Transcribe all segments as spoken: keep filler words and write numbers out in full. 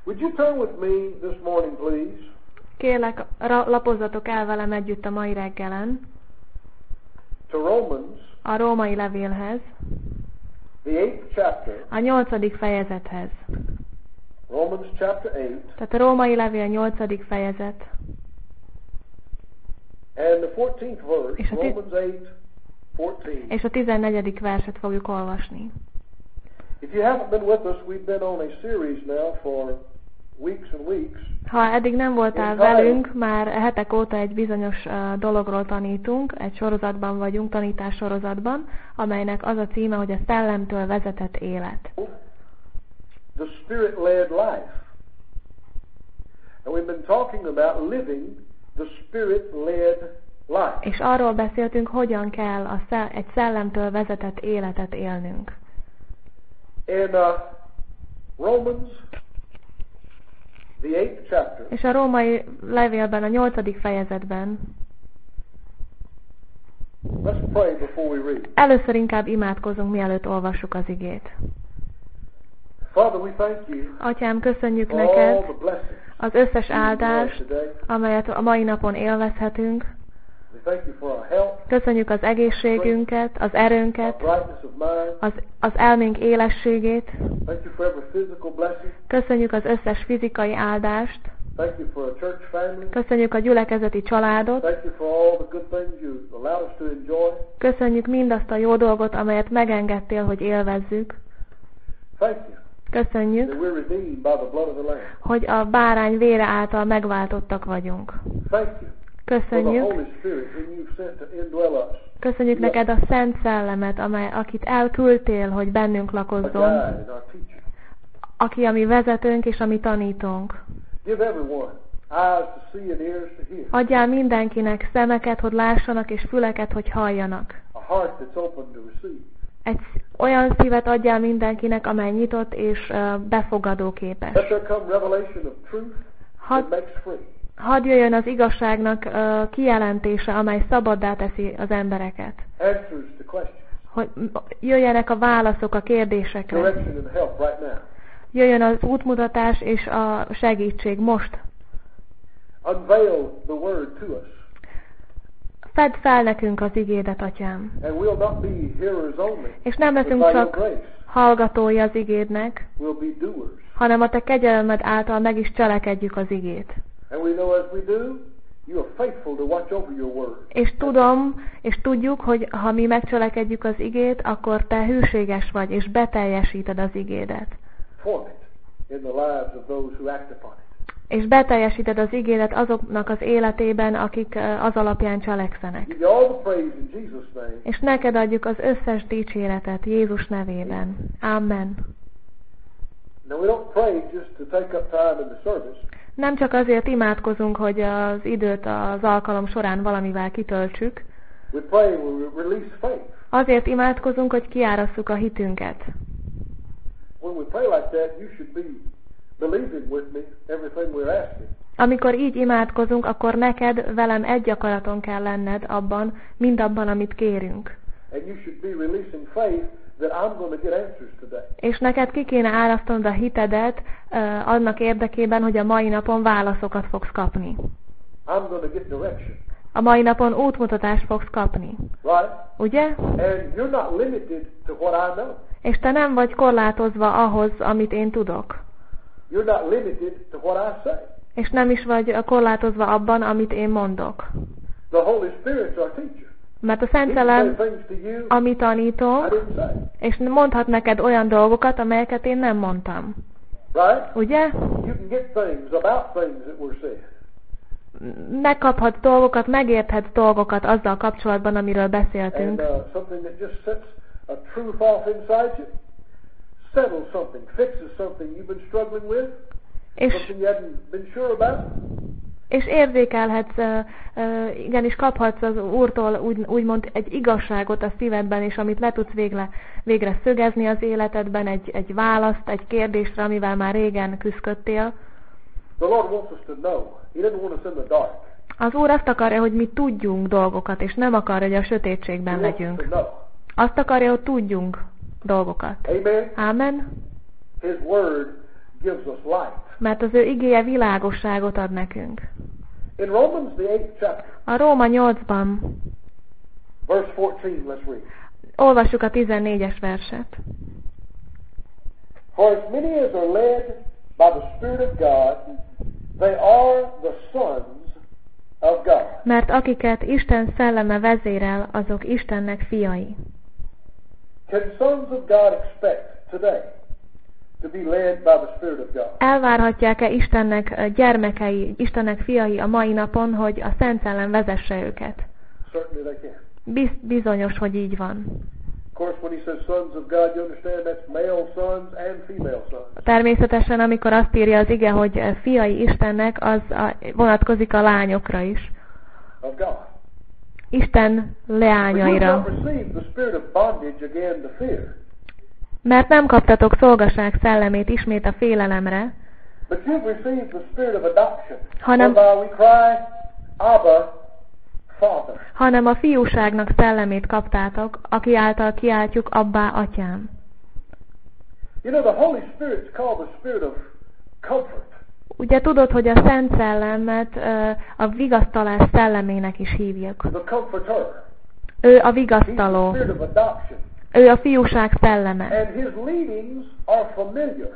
Would you turn with me this morning, please? Kérlek, lapozzatok el velem együtt a mai reggelen to Romans, a római levélhez, the eighth chapter, a nyolcadik fejezethez. Romans chapter eight, Tehát a római levél nyolcadik fejezet. and the fourteenth verse, És a ti- Romans eight, fourteen. És a tizennegyedik verset fogjuk olvasni. If you haven't been with us, we've been on a series now for weeks and weeks. Ha eddig nem voltál velünk, már hetek óta egy bizonyos uh, dologról tanítunk, egy sorozatban vagyunk, tanítás sorozatban, amelynek az a címe, hogy a szellemtől vezetett élet. The Spirit-led life. And we've been talking about living the Spirit-led life. És arról beszéltünk, hogyan kell a szell- egy szellemtől vezetett életet élnünk. In uh, Romans, the eighth chapter, És a római levélben, a nyolcadik fejezetben let's pray before we read. először inkább imádkozunk, mielőtt olvassuk az igét. Father, we thank you Atyám, köszönjük for all neked the blessings az összes you have áldást, today. amelyet a mai napon élvezhetünk. We thank you for our health, Köszönjük az egészségünket, az our erőnket, brightness of mind. az, az elménk élességét. Thank you for every physical blessing. Köszönjük az összes fizikai áldást. Thank you for a church family. Köszönjük a gyülekezeti családot. Thank you for all the good things you allowed us to enjoy. Köszönjük mindazt a jó dolgot, amelyet megengedtél, hogy élvezzük. Thank you Köszönjük, that we're redeemed by the blood of the Lamb. hogy a bárány vére által megváltottak vagyunk. Thank you for the Köszönjük, Holy Spirit whom you've sent to indwell us. köszönjük neked a Szent Szellemet, amely, akit elküldtél, hogy bennünk A lakozzon, guide and our teacher. aki a mi vezetőnk és a mi tanítónk. Give everyone eyes to see and ears to hear. Adjál mindenkinek szemeket, hogy lássanak, és füleket, hogy halljanak. A heart that's open to receive. Egy olyan szívet adjál mindenkinek, amely nyitott és uh, befogadóképes. Let there come revelation of truth Hadd that makes free. hadd jöjjön az igazságnak uh, kijelentése, amely szabaddá teszi az embereket. Answers to questions. Hogy jöjjenek a válaszok a kérdésekre. Direction and help right now. Jöjjön az útmutatás és a segítség most. Unveil the word to us. Fedd fel nekünk az igédet, Atyám. And we'll not be hearers only. És nem But leszünk by your csak grace, hallgatói az igédnek, we'll be doers. hanem a Te kegyelmed által meg is cselekedjük az igét. And we know as we do, you are faithful to watch over your word. És tudom, és tudjuk, hogy ha mi megcselekedjük az igét, akkor Te hűséges vagy, és beteljesíted az igédet. Form it in the lives of those who act upon it. És beteljesíted az igédet azoknak az életében, akik uh, az alapján cselekszenek. Give you all the praise in Jesus' name. És neked adjuk az összes dicséretet Jézus nevében. Amen. Now we don't pray just to take up time in the service. Nem csak azért imádkozunk, hogy az időt az alkalom során valamivel kitöltsük. We pray and we release faith. Azért imádkozunk, hogy kiárasszuk a hitünket. When we pray like that, you should be believing with me everything we're asking. Amikor így imádkozunk, akkor neked velem egy akaraton kell lenned abban, mindabban, amit kérünk. And you should be releasing faith that I'm going to get answers today. És neked ki kéne árasztanod a hitedet uh, annak érdekében, hogy a mai napon válaszokat fogsz kapni. I'm going to get direction. A mai napon útmutatást fogsz kapni. Right? Ugye? And you're not limited to what I know. És te nem vagy korlátozva ahhoz, amit én tudok. You're not limited to what I say. És nem is vagy korlátozva abban, amit én mondok. The Holy Spirit's our teacher. Mert a He can Szent say Szellem things to you a mi I tanítónk, didn't say. és mondhat neked olyan dolgokat, amelyeket én nem mondtam. Right? Ugye? You can get things about things that were said. Megkaphatsz dolgokat, megérthetsz dolgokat azzal kapcsolatban, amiről And beszéltünk. uh, something that just sets a truth off inside you, settles something, fixes something you've been struggling with, És, something you hadn't been sure about. és érzékelhetsz, uh, uh, igenis kaphatsz az Úrtól úgy, úgymond egy igazságot a szívedben, és amit le tudsz végre, végre szögezni az életedben, egy, egy választ, egy kérdésre, amivel már régen küzdködtél. The Lord wants us to know. He doesn't want us in the dark. Az Úr azt akarja, hogy mi tudjunk dolgokat, és nem akarja, hogy a sötétségben He wants us legyünk. to know. Azt akarja, hogy tudjunk dolgokat. Amen? Ámen? His word gives us light. Mert az ő igéje világosságot ad nekünk. In Romans, the eighth chapter, A Róma nyolcban verse fourteen, let's read. olvassuk a tizennégyes verset. For as many as are led by the Spirit of God, they are the sons of God. Mert akiket Isten szelleme vezérel, azok Istennek fiai. Can sons of God expect today to be led by the Spirit of God? Elvárhatják-e Istennek gyermekei, Istennek fiai a mai napon, hogy a Szent Szellem vezesse őket? Certainly they can. Biz- bizonyos, hogy így van. Of course, when he says sons of God, you understand that's male sons and female sons. Természetesen, amikor azt írja az ige, hogy fiai Istennek, az a, vonatkozik a lányokra is. Of God. Isten But you leányaira. have not received the spirit of bondage again to fear, Mert nem kaptatok szolgaság szellemét ismét a félelemre, but you've received the spirit of adoption, hanem, whereby we cry, Abba, Father. hanem a fiúságnak szellemét kaptátok, aki által kiáltjuk abbá, atyám. You know, the Holy Spirit's called the spirit of comfort. Ugye tudod, hogy a Szent Szellemet ö, a vigasztalás szellemének is hívjuk. The comforter. Ő a He's the vigasztaló. spirit of adoption. Ő a fiúság szelleme. And his leadings are familiar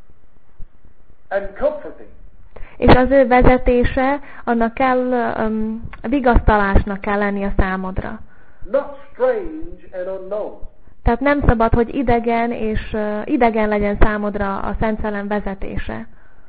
and comforting. És az ő vezetése, annak kell, um, vigasztalásnak kell lenni a számodra. Not strange and unknown. Tehát nem szabad, hogy idegen és uh, idegen legyen számodra a Szent Szellem vezetése.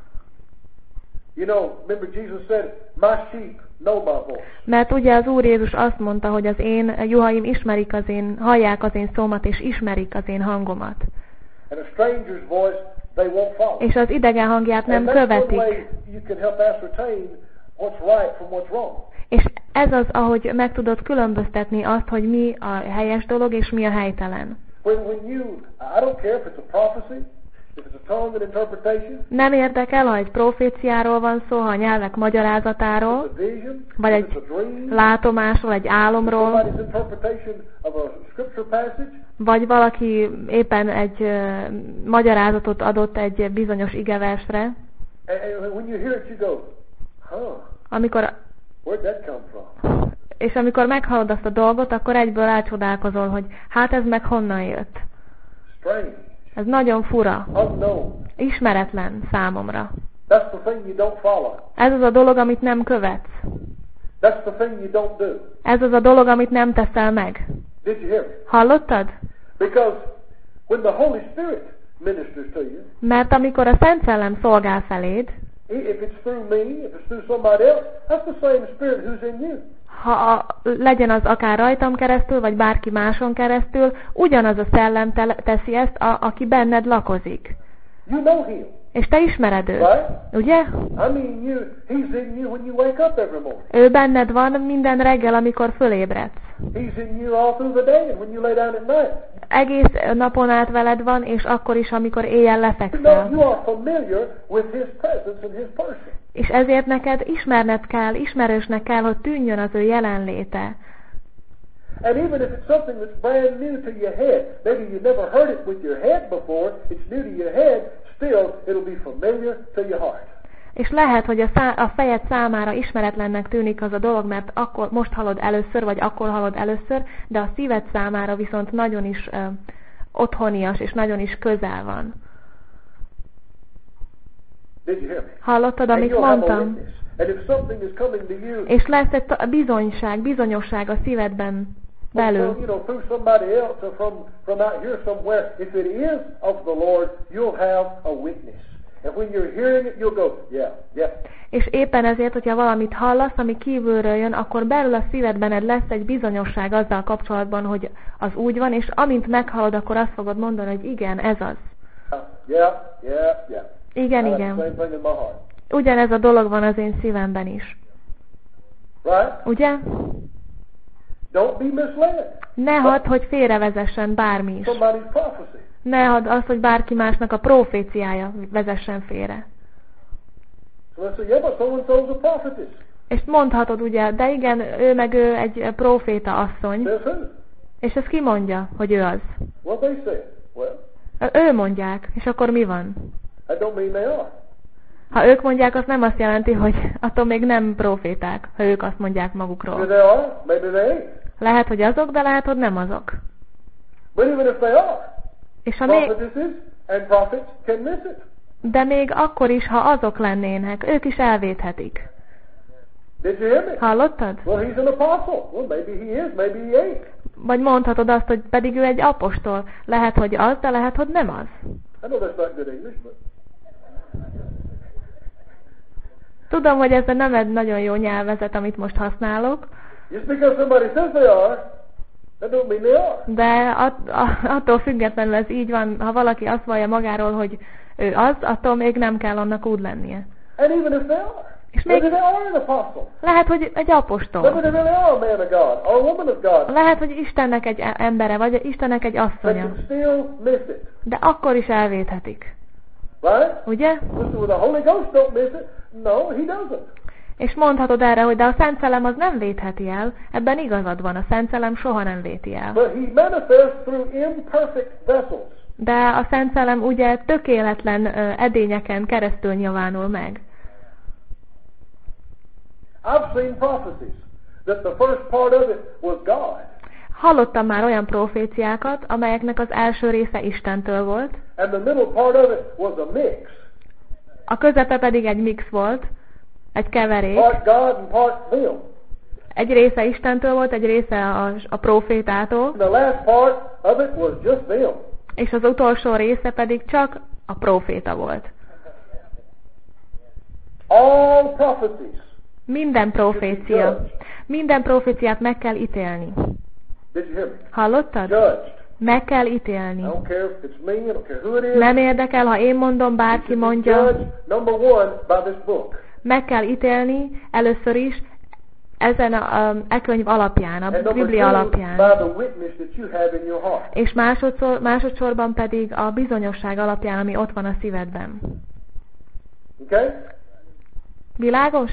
You know, remember Jesus said, my sheep know my voice. Mert ugye az Úr Jézus azt mondta, hogy az én juhaim ismerik az én, hallják az én szómat, és ismerik az én hangomat. And a stranger's voice they won't follow. És az idegen hangját nem And that's one követik. way you can help ascertain what's right from what's wrong. És ez az, ahogy meg tudod különböztetni azt, hogy mi a helyes dolog, és mi a helytelen. When, when you, I don't care if it's a prophecy, if it's a tongue and interpretation, Nem érdekel, ha egy proféciáról van szó, ha a nyelvek magyarázatáról, it's a vision, vagy if egy it's a dream, látomásról, egy álomról, somebody's interpretation of a scripture passage, vagy valaki éppen egy uh, magyarázatot adott egy bizonyos igeversre, and, and when you hear it, you go, huh, amikor, where'd that come from? és amikor meghallod azt a dolgot, akkor egyből elcsodálkozol, hogy hát ez meg honnan jött. Strange, Ez nagyon fura, unknown. ismeretlen számomra. That's the thing you don't follow. Ez az a dolog, amit nem követsz. That's the thing you don't do. Ez az a dolog, amit nem teszel meg. Did you hear me? Hallottad? Because when the Holy Spirit ministers to you, Mert amikor a Szent Szellem szolgál feléd, if it's through me, if it's through somebody else, that's the same Spirit who's in you. ha a, legyen az akár rajtam keresztül, vagy bárki máson keresztül, ugyanaz a szellem te, teszi ezt, a, aki benned lakozik. You know Him, És te ismered őt, right? ugye? I mean, you, He's in you when you wake up every morning. Ő benned van minden reggel, amikor fölébredsz. He's in you all through the day and when you lay down at night. Egész napon át veled van, és akkor is, amikor éjjel You know, lefekszel. you are familiar with His presence and His person. És ezért neked ismerned kell, ismerősnek kell, hogy tűnjön az ő jelenléte. And even if it's something that's brand new to your head, maybe you never heard it with your head before, it's new to your head, still it'll be familiar to your heart. És lehet, hogy a, szá- a fejed számára ismeretlennek tűnik az a dolog, mert akkor most hallod először, vagy akkor hallod először, de a szíved számára viszont nagyon is ö, otthonias, és nagyon is közel van. Did you hear me? Hallottad, And amit you'll have a mondtam? witness. And if something is coming to you, És lesz egy ta- bizonyság, bizonyosság a szívedben from, belül. you know, through somebody else or from, from out here somewhere, if it is of the Lord, you'll have a witness. And when you're hearing it, you'll go, yeah, yeah. És éppen ezért, hogyha valamit hallasz, ami kívülről jön, akkor belül a szívedben lesz egy bizonyosság azzal kapcsolatban, hogy az úgy van, és amint meghallod, akkor azt fogod mondani, hogy igen, ez az. Uh, yeah, yeah, yeah. Igen, I have igen. the same thing in my heart. Ugyanez a dolog van az én szívemben is. Right? Ugye? Don't be misled. Ne hadd, hogy félrevezessen bármi is. Somebody's prophecy. Ne hadd azt, hogy bárki másnak a proféciája vezessen félre. So let's say, yeah, but so-and-so's a prophetess. És mondhatod ugye, de igen, ő meg ő egy proféta asszony. Says who? És ezt ki mondja, hogy ő az? What they say? Well, Ő mondják, és akkor mi van? That don't mean they are. Ha ők mondják, az nem azt jelenti, hogy attól még nem proféták, ha ők azt mondják magukról. Maybe they are, maybe they ain't. Lehet, hogy azok, de lehet, hogy nem azok. But even if they are, És ha még, prophetesses and prophets can miss it. de még akkor is, ha azok lennének, ők is elvéthetik. Did you hear me? Hallottad? Well, he's an apostle. Well, maybe he is, maybe he ain't. Vagy mondhatod azt, hogy pedig ő egy apostol. Lehet, hogy az, de lehet, hogy nem az. I know that's not good English, but Tudom, hogy ez nem egy nagyon jó nyelvezet, amit most használok, just because somebody says they are, that don't mean they are. de at, a, attól függetlenül ez így van, ha valaki azt vallja magáról, hogy ő az, attól még nem kell annak úgy lennie. And even if they are, És maybe még they are an apostle. lehet, hogy egy Maybe apostol. they really are a man of God or a woman of God. Lehet, hogy Istennek egy embere, vagy Istennek egy They asszonya. can still miss it, De akkor is elvéthetik. right? Ugye? Listen, well, the Holy Ghost don't miss it. No, he doesn't. És mondhatod erre, hogy de a Szent Szellem az nem vétheti el. Ebben igazad van, a Szent Szellem soha nem véti el. But he manifests through imperfect vessels. De a Szent Szellem ugye tökéletlen ö, edényeken keresztül nyilvánul meg. I've seen prophecies that the first part of it was God, Hallottam már olyan proféciákat, amelyeknek az első része Istentől volt, and the middle part of it was a mix. a közepe pedig egy mix volt, egy keverék. Part God and part them. Egy része Istentől volt, egy része a, a profétától, And the last part of it was just them. és az utolsó része pedig csak a proféta volt. All prophecies. Minden profécia, minden proféciát meg kell ítélni. Did you hear me? Hallottad? Judged. Meg kell I ítélni. don't care if it's me, I don't care who it is. Nem érdekel, ha én mondom, bárki You should be mondja. judged, number one, by this book. Meg kell ítélni először is ezen a, a e könyv alapján, a And number Biblia two, alapján. by the witness that you have in your heart. És másodszor, másodszorban pedig a bizonyosság alapján, ami ott van a szívedben. Okay? Világos?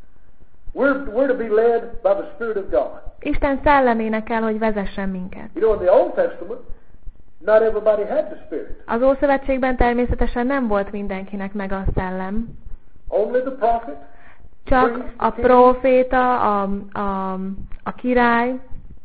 We're, we're to be led by the Spirit of God. Isten szellemének kell, hogy vezessen minket. You know, in the Old Testament, not everybody had the Spirit. Az Ószövetségben természetesen nem volt mindenkinek meg a szellem. Only the prophet, Csak a próféta, a, a, a király,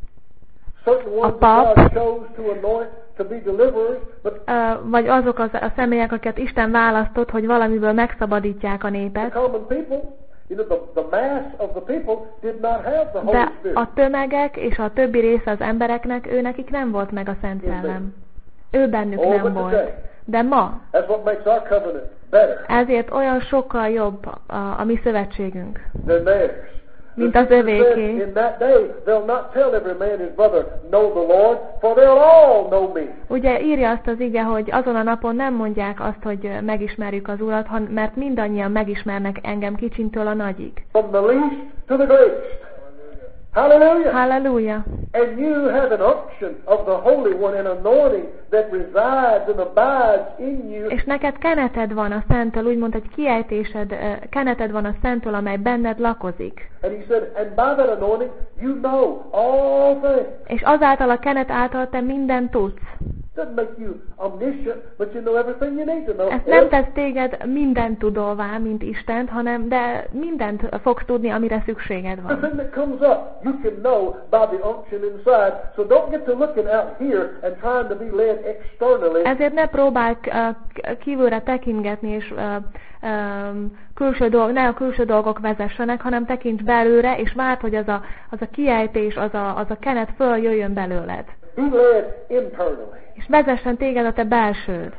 certain ones pap. that God chose to anoint to be deliverers, but ö, vagy azok az, a személyek, akiket Isten választott, hogy valamiből megszabadítják a the népet. common people, you know, the, the mass of the people did not have the Holy De Spirit. a tömegek és a többi része az embereknek, ő nekik nem volt meg a Szent Szellem. Ő bennük Oh, nem but volt. today, De ma, that's what makes our covenant better ezért olyan sokkal jobb a, a mi szövetségünk, than theirs. mint The az scripture says, övéké. in that day, they'll not tell every man his brother, know the Lord, for they'll all know me. Ugye írja azt az ige, hogy azon a napon nem mondják azt, hogy megismerjük az Urat, han- mert mindannyian megismernek engem kicsintől a nagyig. From the least to the greatest. Hallelujah. Halleluja! And you have an unction of the Holy One, an anointing that resides and abides in you. És neked keneted van a Szenttől, úgymond egy kiejtésed, ö, keneted van a Szenttől, amely benned lakozik. And he said, and by that anointing, you know all things. És azáltal a kenet által te mindent tudsz. Doesn't make you omniscient, but you know everything you need to know. Ez nem tesz téged mindent tudóvá, mint Istent, hanem de mindent fogsz tudni, amire szükséged van. Everything that comes up, you can know by the unction inside. So don't get to looking out here and trying to be led externally. Ezért ne próbálj uh, kívülre tekingetni, és uh, um, külső dolg, ne a külső dolgok vezessenek, hanem tekints belőle, és várd, hogy az a, az a kiejtés, az a, az a kenet följöjjön belőled. Be led internally. És vezessen téged a te belsőd.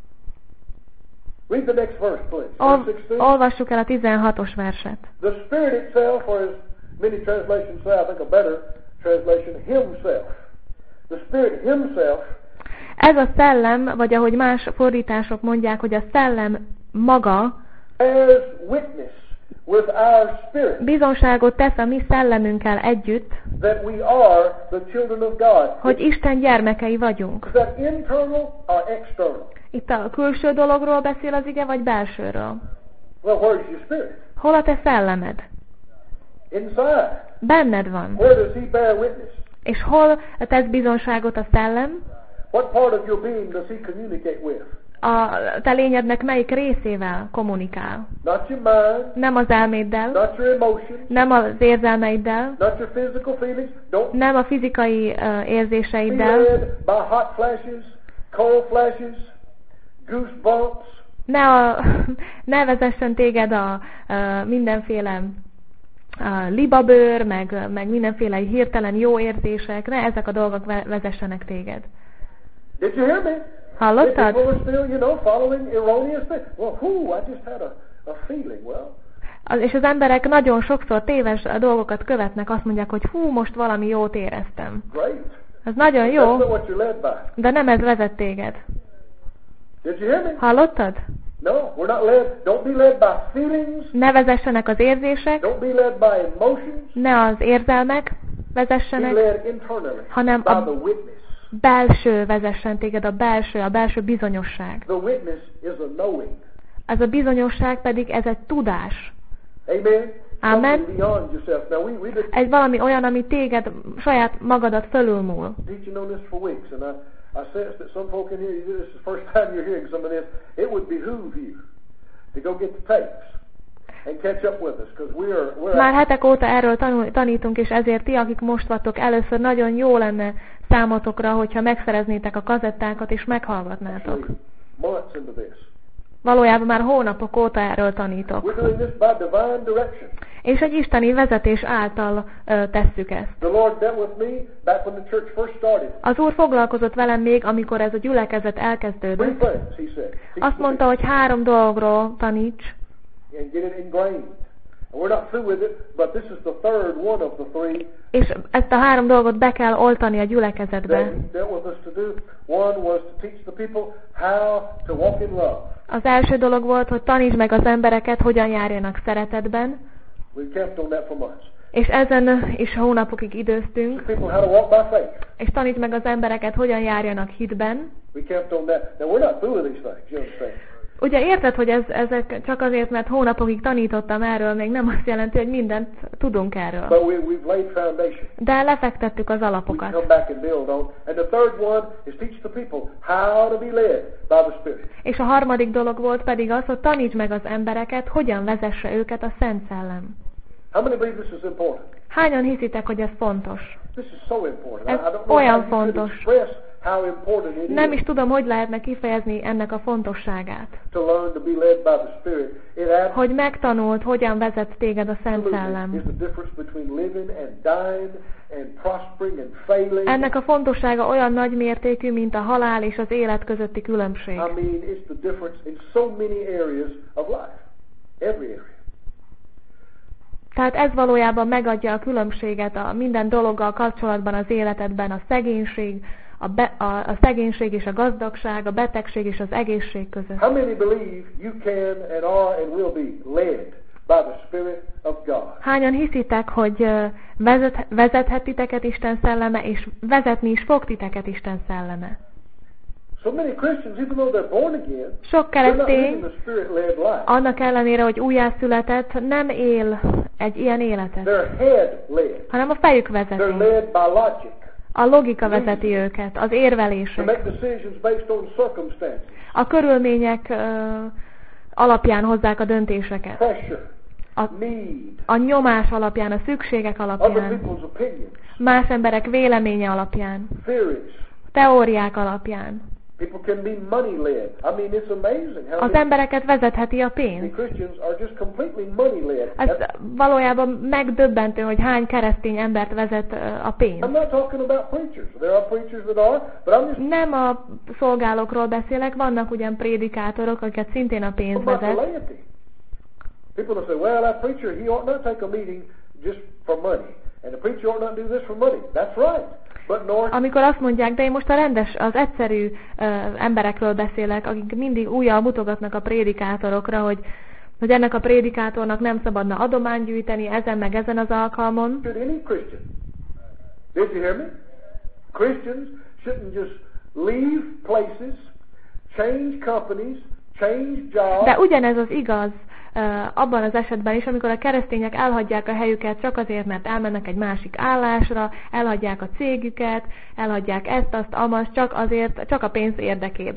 Read the next verse, please. Ol, Verse sixteen. olvassuk el a tizenhatos verset. The Spirit itself, or as many translations say, I think a better translation, Himself. The Spirit Himself Ez a szellem, vagy ahogy más fordítások mondják, hogy a szellem maga bears witness with our spirit bizonságot tesz a mi szellemünkkel együtt, that we are the children of God. hogy Isten gyermekei vagyunk. Is that internal or external? Itt a külső dologról beszél az ige, vagy belsőről? Well, where's your spirit? Hol a te szellemed? Inside. Benned van. Where does He bear witness? És hol tesz bizonságot a szellem? What part of your being does He communicate with? A te lényednek melyik részével kommunikál? Not your mind, Nem az elméddel, not your emotions, nem az érzelmeiddel, not your physical feelings. Don't nem a fizikai uh, be érzéseiddel, led by hot flashes, cold flashes, goosebumps. ne, a, ne vezessen téged a uh, mindenféle uh, libabőr, meg, meg mindenféle hirtelen jó érzések, ne ezek a dolgok ve- vezessenek téged. Did you hear me? Hallottad? People are still, you know, following erroneous things. Well, whoo, I just had a, a feeling. Well, Az, és az emberek nagyon sokszor téves dolgokat követnek, azt mondják, hogy hú, most valami jót éreztem. great. Ez nagyon jó, That's not what you're led by. de nem ez vezet téged. Did you hear me? Hallottad? No, we're not led. Don't be led by feelings. Ne vezessenek az érzések, Don't be led by emotions. ne az érzelmek Be vezessenek, led internally hanem by a the witness. belső vezessen téged, a belső, a belső bizonyosság. The witness is a knowing. Ez a bizonyosság pedig ez egy tudás. Amen? Amen. Something beyond yourself. Now, we, we've been Egy valami olyan, ami téged, saját magadat fölülmúl. teaching on this for weeks, and I, I sense that some folk in here, you- this is the first time you're hearing some of this, it would behoove you to go get the tapes and catch up with us, because we're, we're Már hetek óta erről tanul, tanítunk, és ezért ti, akik most vagytok először, nagyon jó lenne számotokra, hogyha megszereznétek a kazettákat, és meghallgatnátok. actually months into this. Valójában már hónapok óta erről tanítok. We're doing this by divine direction. És egy isteni vezetés által ö, tesszük ezt. The Lord dealt with me back when the church first started. Az Úr foglalkozott velem még, amikor ez a gyülekezet Three elkezdődött. things, he said. Teach Azt the mondta, hogy három dologról taníts, people and get it ingrained. And we're not through with it, but this is the third one of the three és ezt a három dolgot be kell oltani a that gyülekezetbe. he dealt with us to do. One was to teach the people how to walk in love. Az első dolog volt, hogy tanítsd meg az embereket, hogyan járjanak szeretetben, We've camped on that for months. és ezen is hónapokig Teach időztünk, the people how to walk by faith. és tanítsd meg az embereket, hogyan járjanak hitben. We camped on that. Now we're not through with these things, you understand? Ugye érted, hogy ez, ezek csak azért, mert hónapokig tanítottam erről, még nem azt jelenti, hogy mindent tudunk erről. But we, we've laid foundation. De lefektettük az We can alapokat. come back and build on. And the third one is teach the people how to be led by the Spirit. És a harmadik dolog volt pedig az, hogy tanítsd meg az embereket, hogyan vezesse őket a Szent Szellem. How many believe this is important? Hányan hiszitek, hogy ez fontos? This is so important. Ez I, I don't know olyan how you could fontos. express how important it Nem is is tudom, hogy lehetne kifejezni ennek a fontosságát. to learn to be led by the Spirit. It Hogy megtanult, hogyan vezet téged a Szent absolutely Szellem. is the difference between living and dying and prospering and failing. Ennek a fontossága olyan nagy mértékű, mint a halál és az élet közötti különbség. I mean, it's the difference in so many areas of life. Every area. Tehát ez valójában megadja a különbséget a minden dologgal kapcsolatban az életedben, a szegénység, a, be, a, a szegénység és a gazdagság, a betegség és az egészség között. How many believe you can and are and will be led by the Spirit of God? Hányan hiszitek, hogy ö, vezet, vezethet titeket Isten szelleme, és vezetni is fog titeket Isten szelleme? So many Christians, even though they're born again, Sok they're not living keresztény, the Spirit-led life. annak ellenére, hogy újjászületett, nem él egy ilyen életet, They're head-led. hanem a fejük They're vezeti. led by logic. A logika vezeti őket, az To érvelések, make decisions based on circumstances, a körülmények ö, alapján hozzák a döntéseket. pressure, A, need, a nyomás alapján, a szükségek other alapján, people's opinions, más emberek véleménye alapján, theories. teóriák alapján. People can be money-led. I mean, it's amazing how Az many embereket vezetheti a many pénz. Christians are just completely money-led. Ez That's- valójában megdöbbentő, hogy hány keresztény embert vezet ö, a pénz. I'm not talking about preachers. There are preachers that are, but I'm just Nem a szolgálókról beszélek, vannak ugyan prédikátorok, akiket szintén a pénz talking about the vezet. laity. People will say, well, that preacher, he ought not take a meeting just for money. And the preacher ought not do this for money. That's right. But nor Amikor azt mondják, de én most a rendes, az egyszerű ö, emberekről beszélek, akik mindig újjal mutogatnak a prédikátorokra, hogy, hogy ennek a prédikátornak nem szabadna adományt gyűjteni ezen meg ezen az alkalmon. should any Christian. Did you hear me? Christians shouldn't just leave places, change companies, change jobs, De ugyanez az igaz ö, abban az esetben is, amikor a keresztények elhagyják a helyüket csak azért, mert elmennek egy másik állásra, elhagyják a cégüket, elhagyják ezt, azt, amazt, csak azért, csak a pénz érdekében.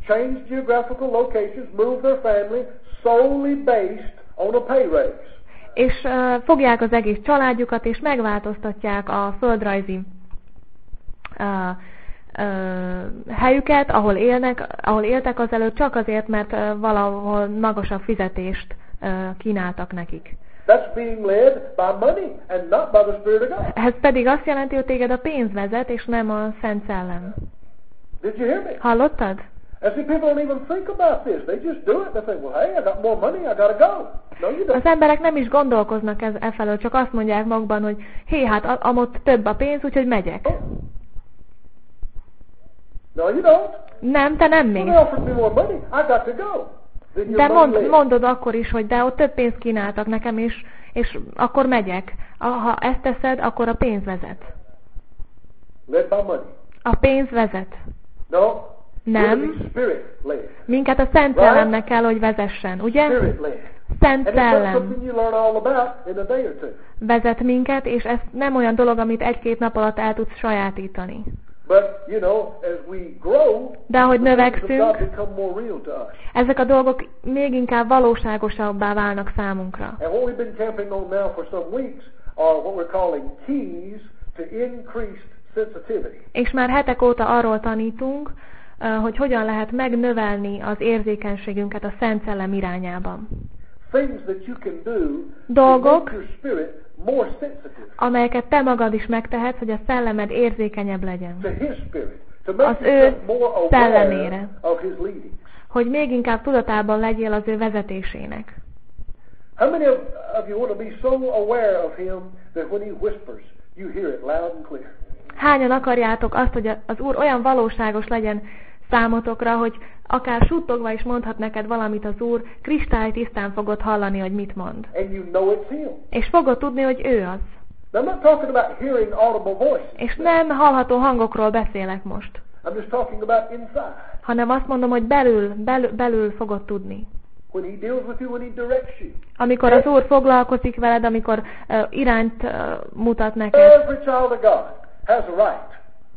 change geographical locations, move their family solely based on a pay raise. És uh, fogják az egész családjukat, és megváltoztatják a földrajzi uh, uh, helyüket, ahol élnek, ahol éltek azelőtt, csak azért, mert uh, valahol magasabb fizetést uh, kínáltak nekik. That's being led by money and not by the Spirit of God. Ez pedig azt jelenti, hogy téged a pénz vezet, és nem a Szent Szellem. Did you hear me? Hallottad? And see, people don't even think about this. They just do it. They think, well, hey, I got more money, I gotta go. No, you don't. Az emberek nem is gondolkoznak ez, e felől, csak azt mondják magukban, hogy hé, hát amott több a pénz, úgyhogy megyek. Oh. No, you don't. Nem, te nem Well, mész. they offered me more money, I got to go. Then you're De mond, money-led. mondod akkor is, hogy de ott több pénzt kínáltak nekem is, és akkor megyek. Ha ezt teszed, akkor a pénz vezet. Led by money. A pénz vezet. No. Nem. We're to be Spirit-led. Minket a Szent Szellemnek kell, hogy vezessen, ugye? Spirit-led. Szent And it's not Szellem something you learn all about in a day or two. vezet minket, és ez nem olyan dolog, amit egy-két nap alatt el tudsz sajátítani. But, you know, as we grow, De ahogy the things of God növekszünk, become more real to us. ezek a dolgok még inkább valóságosabbá válnak számunkra. And what we've been camping on now for some weeks are what we're calling keys to increased sensitivity. És már hetek óta arról tanítunk, hogy hogyan lehet megnövelni az érzékenységünket a Szent Szellem irányában. Things that you can do Dolgok, to make your spirit more sensitive amelyeket te magad is megtehetsz, hogy a szellemed érzékenyebb legyen. to His Spirit, to make Az ő yourself more aware szellemére. of His leading. Hogy még inkább tudatában legyél az ő vezetésének. How many of, of you want to be so aware of Him that when He whispers, you hear it loud and clear? Hányan akarjátok azt, hogy az Úr olyan valóságos legyen számotokra, hogy akár suttogva is mondhat neked valamit az Úr, kristálytisztán fogod hallani, hogy mit mond. And you know it's Him. És fogod tudni, hogy ő az. Now, I'm not talking about hearing audible voices. És nem hallható hangokról beszélek most, I'm just talking about inside. hanem azt mondom, hogy belül, belül, belül fogod tudni. When He deals with you, when He directs you. Amikor az Úr foglalkozik veled, amikor uh, irányt uh, mutat neked. Every child of God has a right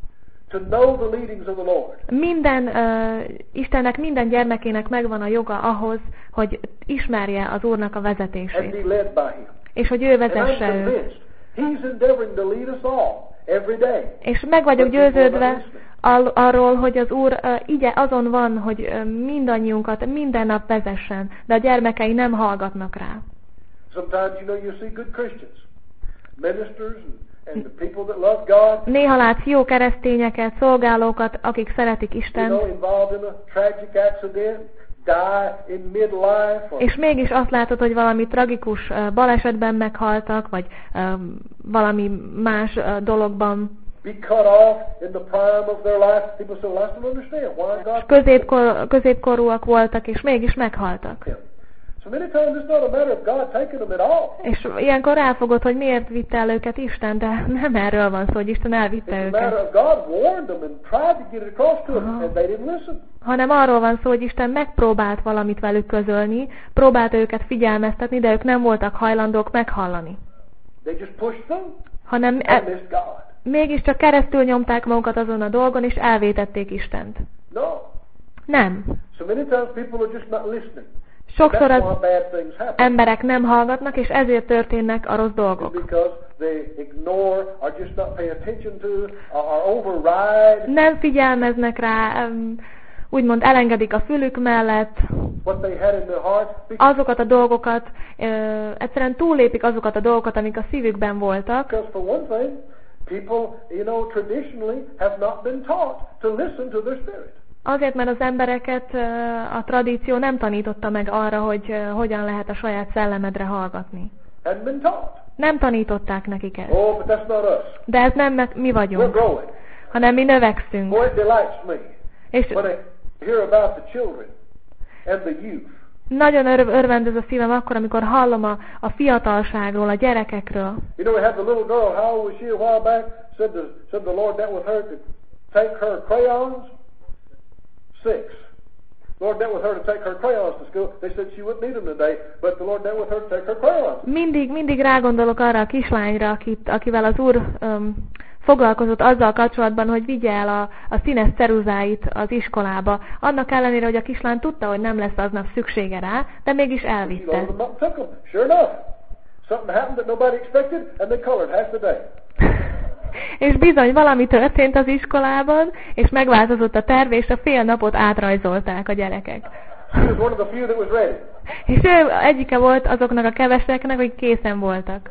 to know the leadings of the Lord. Minden, uh, Istennek, minden gyermekének megvan a joga ahhoz, hogy ismerje az Úrnak a And be vezetését. led by Him. És hogy ő And I'm vezesse őt. convinced He's endeavoring to lead us all every day. És meg vagyok győződve all, arról, hogy az Úr uh, igye azon van, hogy uh, mindannyiunkat minden nap vezessen, de a gyermekei nem hallgatnak rá. Sometimes, you know, you see good Christians, ministers and, and the people that love God, Néha látsz jó keresztényeket, szolgálókat, akik szeretik you Istent, know, involved in a tragic accident, die in midlife, or és mégis azt látod, hogy valami tragikus uh, balesetben meghaltak, vagy um, valami más uh, dologban, be cut off in the prime of their life. People say, well, I don't understand why God középkor, középkorúak voltak, és mégis meghaltak. him. So many times it's not a matter of God taking them at all. És ilyenkor ráfogod, hogy miért vitte el őket Isten, de nem erről van szó, hogy Isten elvitte It's a matter őket, of God warned them and tried to get it across to them, Uh-huh. and they didn't listen. hanem arról van szó, hogy Isten megpróbált valamit velük közölni, próbált őket figyelmeztetni, de ők nem voltak hajlandók meghallani. They just pushed through Hanem and e- missed God. mégiscsak keresztül nyomták magukat azon a dolgon, és elvétették Istent. No. Nem. So many times people are just not listening. Sokszor That's az why bad things happen. emberek nem hallgatnak, és ezért történnek a rossz dolgok. Because they ignore or just not pay attention to or, or override Nem figyelmeznek rá, em, úgymond elengedik a fülük mellett what they had in their heart. Because, azokat a dolgokat, ö, egyszerűen túllépik azokat a dolgokat, amik a szívükben voltak, because for one thing, people, you know, traditionally have not been taught to listen to their spirit. azért, mert az embereket ö, a tradíció nem tanította meg arra, hogy ö, hogyan lehet a saját szellemedre hallgatni. Hadn't been taught. Nem tanították nekik ezt. Oh, but that's not us. De ez nem me- mi We're vagyunk, growing. hanem mi növekszünk. Boy, it delights me És when I hear about the children and the youth. nagyon örv- örvendez a szívem akkor, amikor hallom a, a fiatalságról, a gyerekekről. You know, we had the little girl, how old was she a while back? Said the, said the Lord dealt with her to take her crayons. Six. Lord dealt with her to take her crayons to school. They said she wouldn't need them today, but the Lord dealt with her to take her crayons. Mindig, mindig rágondolok arra a kislányra, akit, akivel az Úr um, foglalkozott azzal kapcsolatban, hogy vigye el a, a színes ceruzáit az iskolába. Annak ellenére, hogy a kislány tudta, hogy nem lesz aznap szüksége rá, de mégis elvitte. Sure enough, something happened that nobody expected, and they colored half the day. És bizony valami történt az iskolában, és megváltozott a terv, és a fél napot átrajzolták a gyerekek. She was one of the few that was ready. És ő egyike volt azoknak a keveseknek, akik készen voltak.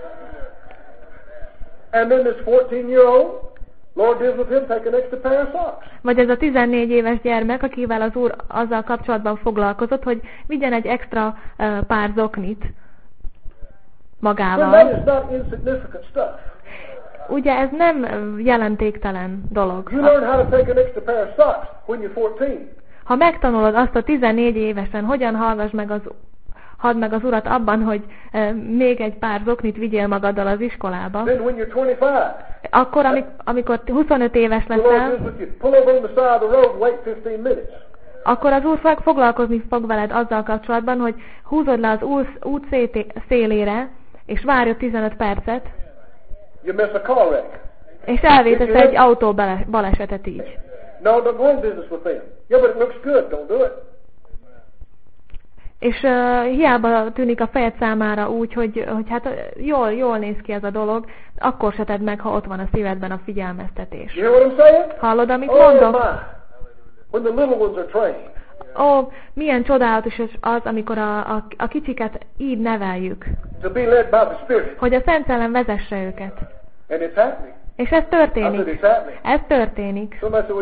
And then this fourteen-year-old, Lord deals with him, take an extra pair of socks. Vagy ez a tizennégy éves gyermek, akivel az Úr azzal kapcsolatban foglalkozott, hogy vigyen egy extra uh, pár zoknit magával. That is not insignificant stuff. Ugye ez nem jelentéktelen dolog. You learn how to take an extra pair of socks when you're fourteen. Ha megtanulod azt a tizennégy évesen, hogyan hallgass meg az, hadd meg az Urat abban, hogy e, még egy pár zoknit vigyél magaddal az iskolába, Then when you're twenty-five, akkor, amik, amikor huszonöt éves leszel, akkor az Úr foglalkozni fog veled azzal kapcsolatban, hogy húzod le az út szélére, és várj tizenöt percet, és elvétesz egy autó balesetet így. No, don't go in business with them. Yeah, but it looks good. Don't do it. És uh, hiába tűnik a fejed számára úgy, hogy, hogy hát jól, jól néz ki ez a dolog, akkor se tedd meg, ha ott van a szívedben a figyelmeztetés. You hear what I'm saying? Hallod, amit oh, mondok? My. When the little ones are trained. Ó, milyen csodálatos az, amikor a, a, a kicsiket így neveljük. To be led by the Spirit. Hogy a Szent Szellem vezesse őket. And it's happening. És ez történik. Ez történik.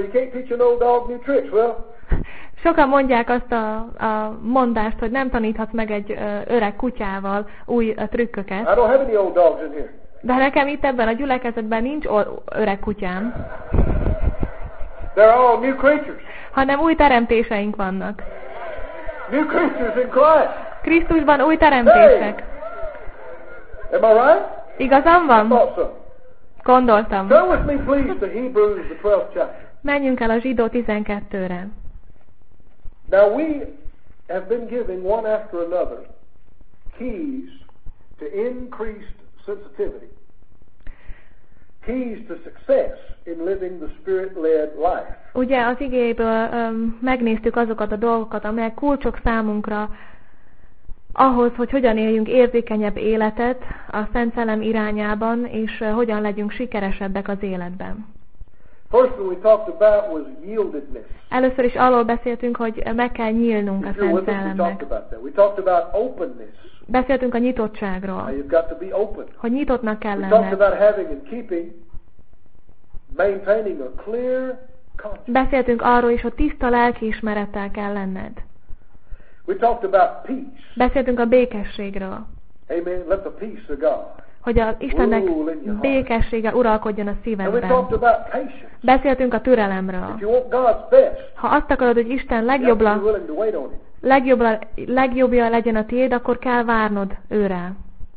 Sokan mondják azt a, a mondást, hogy nem taníthatsz meg egy ö, öreg kutyával új ö, trükköket. De nekem itt ebben a gyülekezetben nincs öreg kutyám. Hanem új teremtéseink vannak. New creatures in Christ. Krisztusban új teremtések. Hey. Am I right? Igazam van? Gondoltam. Turn with me, please, to Hebrews, the twelfth chapter. Menjünk el a Zsidó tizenkettőre. Now we have been giving one after another keys to increased sensitivity, keys to success in living the Spirit-led life. Ugye az igéből um, megnéztük azokat a dolgokat, amelyek kulcsok számunkra ahhoz, hogy hogyan éljünk érzékenyebb életet a Szent Szellem irányában, és uh, hogyan legyünk sikeresebbek az életben. Először is arról beszéltünk, hogy meg kell nyílnunk a Szent Szellemnek. Beszéltünk a nyitottságról, hogy nyitottnak kell lenned. Beszéltünk arról is, hogy tiszta lelkiismerettel kell lenned. Beszéltünk a békességről. Amen. Let the peace of God. Hogy az Istennek békessége uralkodjon a szívedben. Beszéltünk a türelemről. Ha azt akarod, hogy Isten legjobbra, legjobbra, legjobbja legyen a tiéd, akkor kell várnod őre.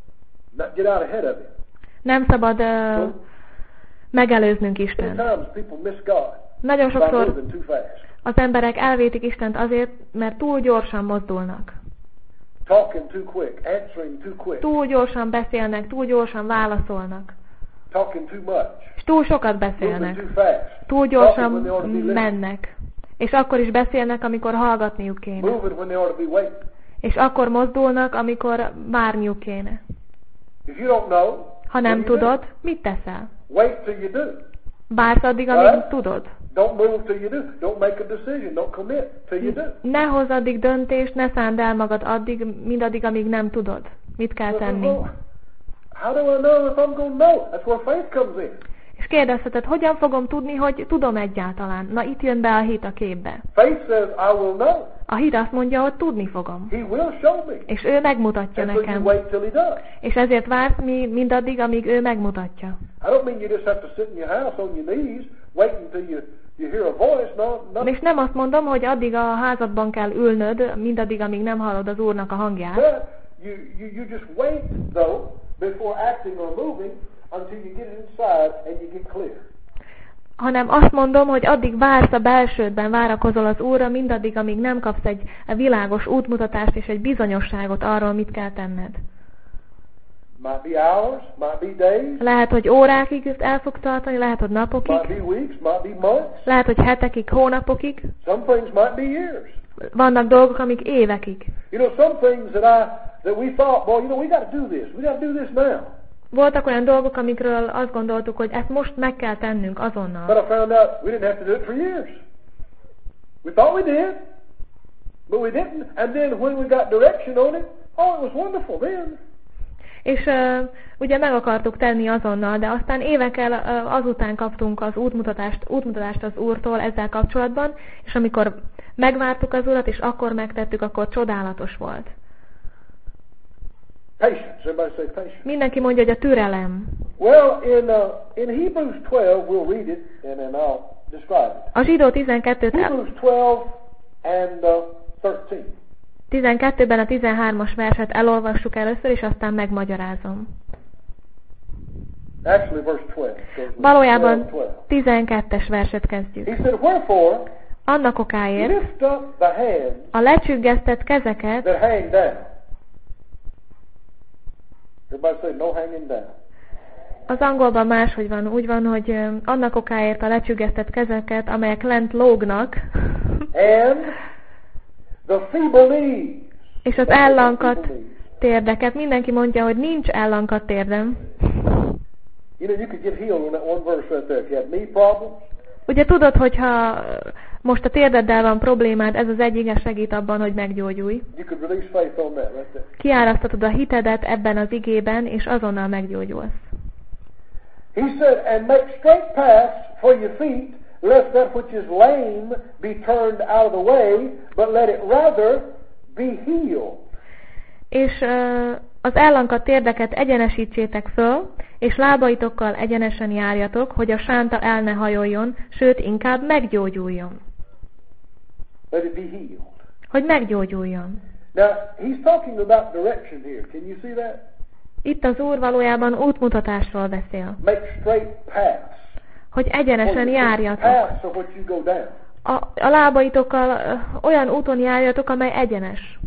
Nem szabad uh, megelőznünk Istent. Nagyon sokszor az emberek elvétik Istent azért, mert túl gyorsan mozdulnak. Talking too quick, answering too quick. Túl gyorsan beszélnek, túl gyorsan válaszolnak. Talking too much. És túl sokat beszélnek. Too fast. Túl gyorsan mennek. És akkor is beszélnek, amikor hallgatniuk kéne. Moving when they ought to be waiting. És akkor mozdulnak, amikor várniuk kéne. If you don't know, ha nem tudod, mit teszel? Wait till you do. Vársz addig, amíg right? tudod. Don't move till you do. Don't make a decision. Don't commit till you do. Ne hozz addig döntést, ne szánd el magad addig, mindaddig, amíg nem tudod. Mit kell tenni? How do I know if I'm going to know? That's where faith comes in. És kérdezheted, hogyan fogom tudni, hogy tudom egyáltalán? Na, itt jön be a hit a képbe. Faith says, I will know. A hit azt mondja, hogy tudni fogom. He will show me. És ő megmutatja And nekem. So you wait till he does. És ezért vársz mi mindaddig, amíg ő megmutatja. I don't mean you just have to sit in your house on your knees, waiting until you You hear a voice, no, no. És nem azt mondom, hogy addig a házadban kell ülnöd, mindaddig, amíg nem hallod az Úrnak a hangját. But you, you, you just wait, though, before acting or moving, until you get inside and you get clear. Hanem azt mondom, hogy addig vársz a belsődben, várakozol az Úrra, mindaddig, amíg nem kapsz egy világos útmutatást és egy bizonyosságot arról, mit kell tenned. Might be hours, might be days, Lehet, hogy órákig ezt el fog tartani, lehet, hogy might napokig, be weeks, might be months. lehet, hogy hetekig, hónapokig. Some things might be years. Vannak dolgok, amik évekig. You know, some things that I that we thought, well, you know, we got to do this. We got to do this now. Voltak olyan dolgok, amikről azt gondoltuk, hogy ezt most meg kell tennünk But azonnal. I found out we didn't have to do it for years. We thought we did, but we didn't. And then when we got direction on it, oh, it was wonderful then. És uh, ugye meg akartuk tenni azonnal, de aztán évekkel uh, azután kaptunk az útmutatást, útmutatást az Úrtól ezzel kapcsolatban, és amikor megvártuk az Urat, és akkor megtettük, akkor csodálatos volt. Patience. Everybody say patience. Mindenki mondja, hogy a türelem. Well, in uh, in Hebrews twelve, we'll read it and then I'll describe it. A Zsidó tizenkettőt Hebrews twelve and uh, thirteen. tizenkettőben a tizenhármas verset elolvassuk először, és aztán megmagyarázom. Actually, verse twelve. Valójában twelve, twelve. tizenkettes verset kezdjük. He said, wherefore Annak okáért lift up the hands a lecsüggesztett kezeket, that hang down. Everybody say, no hanging down. az angolban máshogy van, úgy van, hogy ö, annak okáért a lecsüggesztett kezeket, amelyek lent lógnak, And the feeble knees. és az ellankadt térdeket. Mindenki mondja, hogy nincs ellankadt térdem. You know, you could get healed on that one verse right there. If you have knee problems, Ugye tudod, hogyha most a térdeddel van problémád, ez az egy ige segít abban, hogy meggyógyulj. you could release faith on that right there. Kiárasztatod a hitedet ebben az igében, és azonnal meggyógyulsz. He said, and make straight paths for your feet, lest that which is lame be turned out of the way, but let it rather be healed. És uh, az ellankadt térdeket egyenesítsétek föl, és lábaitokkal egyenesen járjatok, hogy a sánta el ne hajoljon, sőt, inkább meggyógyuljon. Let it be healed. Hogy meggyógyuljon. Now, he's talking about direction here. Can you see that? Itt az Úr valójában útmutatásról beszél. Make straight paths. Hogy egyenesen járjatok. Paths of which you go down. A, a lábaitokkal uh, olyan úton járjatok, amely egyenes.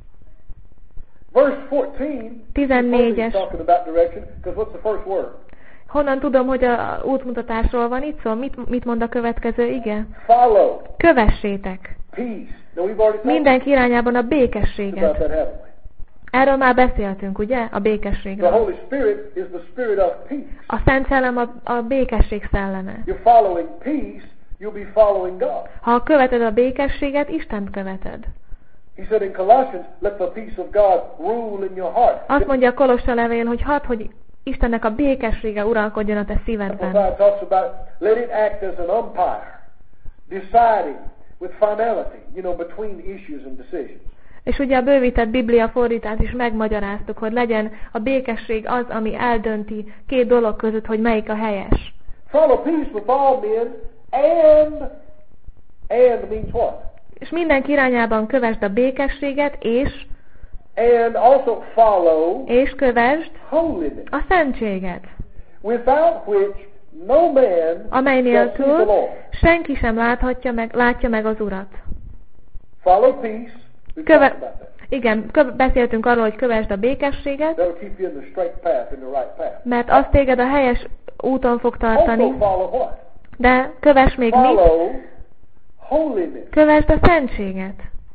Verse fourteen, tizennégyes. he's talking about direction, because what's the first word? Honnan tudom, hogy a útmutatásról van itt szó? Mit, mit mond a következő ige? Follow. Kövessétek. Peace. Now we've already talked Mindenki irányában a about békességet. that, haven't we? Erről már beszéltünk, ugye? A The békességről. Holy Spirit is the spirit of peace. A Szent Szellem a, a békesség szelleme. You're following peace, you'll be following God. Ha követed a békességet, Istent követed. He said in Colossians, let the peace of God rule in your heart. Azt mondja a Kolossa levél, hogy hadd, hogy Istennek a békessége uralkodjon a te szívedben. Amplified talks about let it act as an umpire, deciding with finality, you know, between issues and decisions. És ugye a bővített Biblia fordítást is megmagyaráztuk, hogy legyen a békesség az, ami eldönti két dolog között, hogy melyik a helyes. Follow peace with all men, and, and means what? És mindenki irányában kövesd a békességet, és, And also follow és kövesd holiness, a szentséget, without which no man amely shall see the nélkül Lord. senki sem láthatja meg, látja meg az Urat. Follow peace. We've Köve- talked about that. Igen, kö- beszéltünk arról, hogy kövesd a békességet, That'll keep you in the straight path, in the right path. mert az téged a helyes úton fog tartani, Also follow what? de kövess még mit? Follow holiness. Kövesd a szentséget.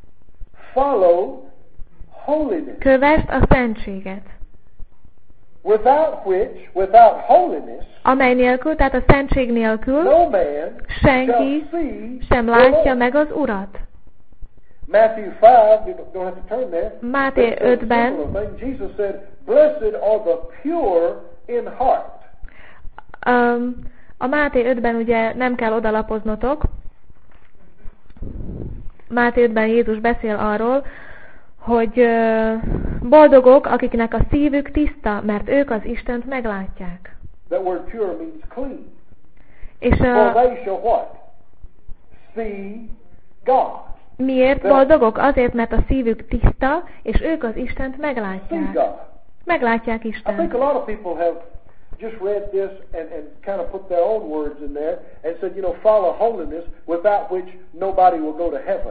Follow holiness. Kövesd a szentséget. Without which, without holiness, Amely nélkül, tehát a szentség nélkül no man senki shall see sem the látja Lord. meg az Urat. Matthew five, you don't have to turn there. Máté but it's a ötben similar thing. Jesus said, blessed are the pure in heart. um, a Máté ötben ugye nem kell odalapoznotok. Máté ötben Jézus beszél arról, hogy uh, boldogok, akiknek a szívük tiszta, mert ők az Istent meglátják. That word pure means clean. És For uh, they shall what? See God. miért boldogok? Azért, mert a szívük tiszta, és ők az Istent See meglátják. God. Meglátják I think Istent. a lot of people have just read this and, and kind of put their own words in there and said, you know, follow holiness without which nobody will go to heaven.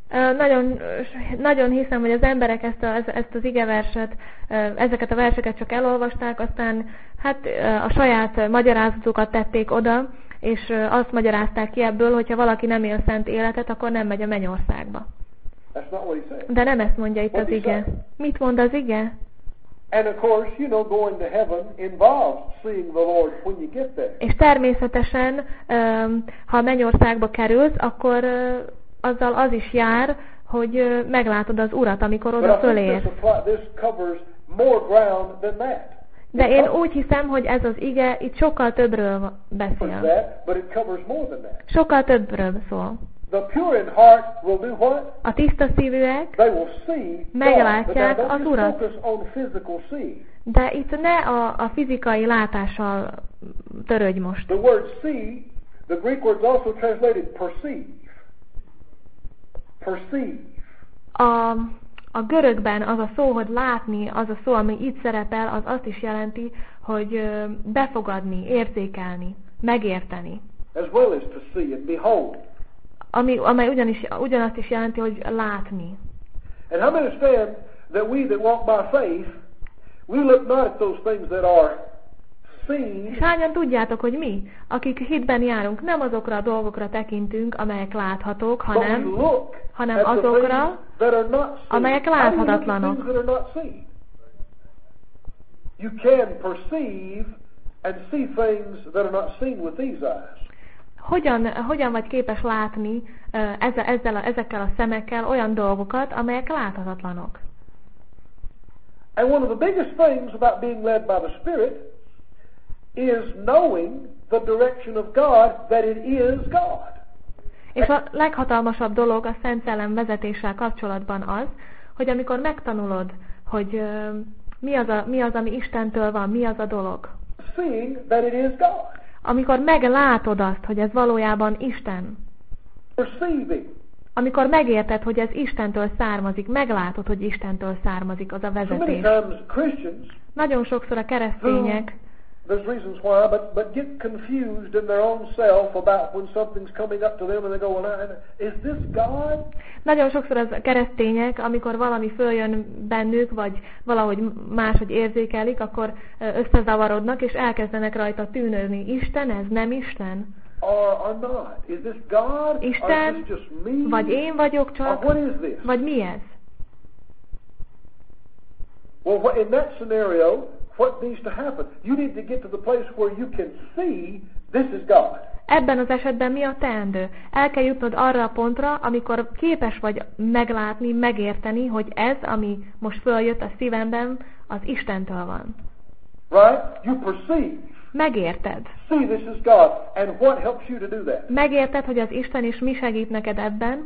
Uh, nagyon, nagyon hiszem, hogy az emberek ezt, a, ezt az igeverset, uh, ezeket a verseket csak elolvasták, aztán hát uh, a saját magyarázatukat tették oda, és uh, azt magyarázták ki ebből, hogyha valaki nem él szent életet, akkor nem megy a mennyországba. That's not what he said. De nem ezt mondja itt What az he ige. said? Mit mond az ige? And of course, you know, going to heaven involves seeing the Lord when you get there. És természetesen, um, ha a mennyországba kerülsz, akkor uh, azzal az is jár, hogy uh, meglátod az Urat, amikor oda But I think fölérsz. this, apply, this covers more ground than that. De It én covers úgy hiszem, hogy ez az ige itt sokkal többről beszél. that, but it covers more than that. Sokkal többről szól. The pure in heart will do what? A tiszta szívűek, They will see God. meglátják But now az don't just Urat. focus on physical seeing. De itt ne a, a fizikai látással törődj most. The word see, the Greek word is also translated perceive. Perceive. A, a görögben az a szó, hogy látni, az a szó, ami itt szerepel, az azt is jelenti, hogy ö, befogadni, érzékelni, megérteni. As well as to see and behold. Ami, amely ugyanis, ugyanazt is jelenti, hogy látni. And how many understand that we that walk by faith, we look not at those things that are seen, És hányan tudjátok, hogy mi, akik hitben járunk, nem azokra a dolgokra tekintünk, amelyek láthatók, but we hanem, look hanem at the azokra, things that are not seen. amelyek How do you look at láthatatlanok. things that are not seen? You can perceive and see things that are not seen with these eyes. Hogyan, hogyan vagy képes látni uh, ezzel, ezzel a, ezekkel a szemekkel olyan dolgokat, amelyek láthatatlanok? And one of the biggest things about being led by the Spirit is knowing the direction of God, that it is God. És a leghatalmasabb dolog a Szent Szellem vezetéssel kapcsolatban az, hogy amikor megtanulod, hogy uh, mi, az a, mi az, ami Istentől van, mi az a dolog. Seeing that it is God. Amikor meglátod azt, hogy ez valójában Isten. Perceiving. Amikor megérted, hogy ez Istentől származik, meglátod, hogy Istentől származik az a So many vezetés. times Christians, Nagyon sokszor a keresztények there's reasons why, but, but get confused in their own self about when something's coming up to them and they go, well, I, is this God? Nagyon sokszor az keresztények, amikor valami följön bennük, vagy valahogy máshogy érzékelik, akkor összezavarodnak, és elkezdenek rajta tűnődni. Isten, ez nem Isten? Or, or not? Is this God? Isten, or is this just me? vagy én vagyok csak, Or what is this? vagy mi ez? Well, what, in that scenario, what needs to happen? You need to get to the place where you can see this is God. Ebben az esetben mi a teendő? El kell jutnod arra a pontra, amikor képes vagy meglátni, megérteni, hogy ez, ami most följött a szívemben, az Istentől van. Right? You perceive. Megérted. See this is God. And what helps you to do that? Megérted, hogy az Isten is mi segít neked ebben?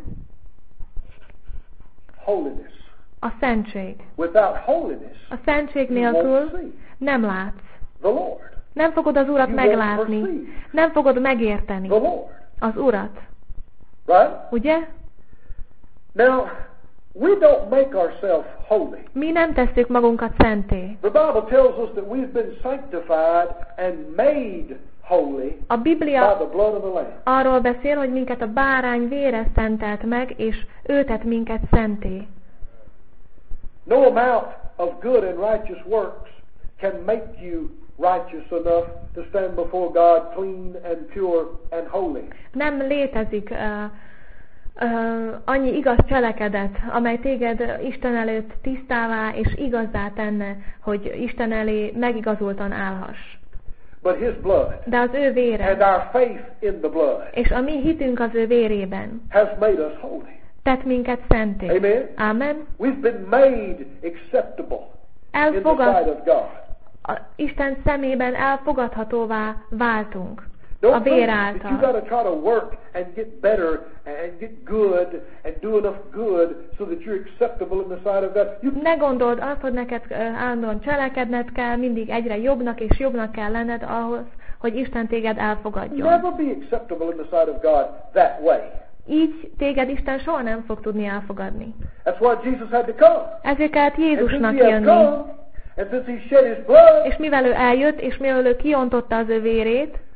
Holiness. A szentség. Without holiness, A szentség you won't nélkül see nem látsz. the Lord. Nem fogod az Urat You won't meglátni. perceive Nem fogod megérteni the Lord. az Urat. Right? Ugye? Now, we don't make ourselves holy. Mi nem tesszük magunkat szenté. The Bible tells us that we've been sanctified and made holy A by Biblia the blood of the Lamb. arról beszél, hogy minket a bárány vére szentelt meg, és ő tett minket szenté. No amount of good and righteous works can make you righteous enough to stand before God clean and pure and holy. Nem létezik uh, uh, annyi igaz cselekedet, amely téged Isten előtt tisztává és igazzá tenne, hogy Isten elé megigazultan állhass. But His blood De az ő and vére, our faith in the blood és a mi hitünk az ő vérében has made us holy. tett minket szenté. Amen. Amen. We've been made acceptable in the Elfogad, sight of God. a Isten szemében elfogadhatóvá váltunk a Don't vér think that you által. got to try to work and get better and get good and do enough good so that you're acceptable in the sight of God. You Ne gondold azt, hogy neked ö, állandóan cselekedned kell, mindig egyre jobbnak és jobbnak kell lenned ahhoz, hogy Isten téged elfogadjon. never be acceptable in the sight of God that way. Így téged Isten soha nem fog tudni elfogadni. That's why Jesus had to come. Ezért kellett And since Jézusnak He had jönni. come, and since He shed His blood, És mivel ő eljött, és mivel ő kiontotta az ő vérét,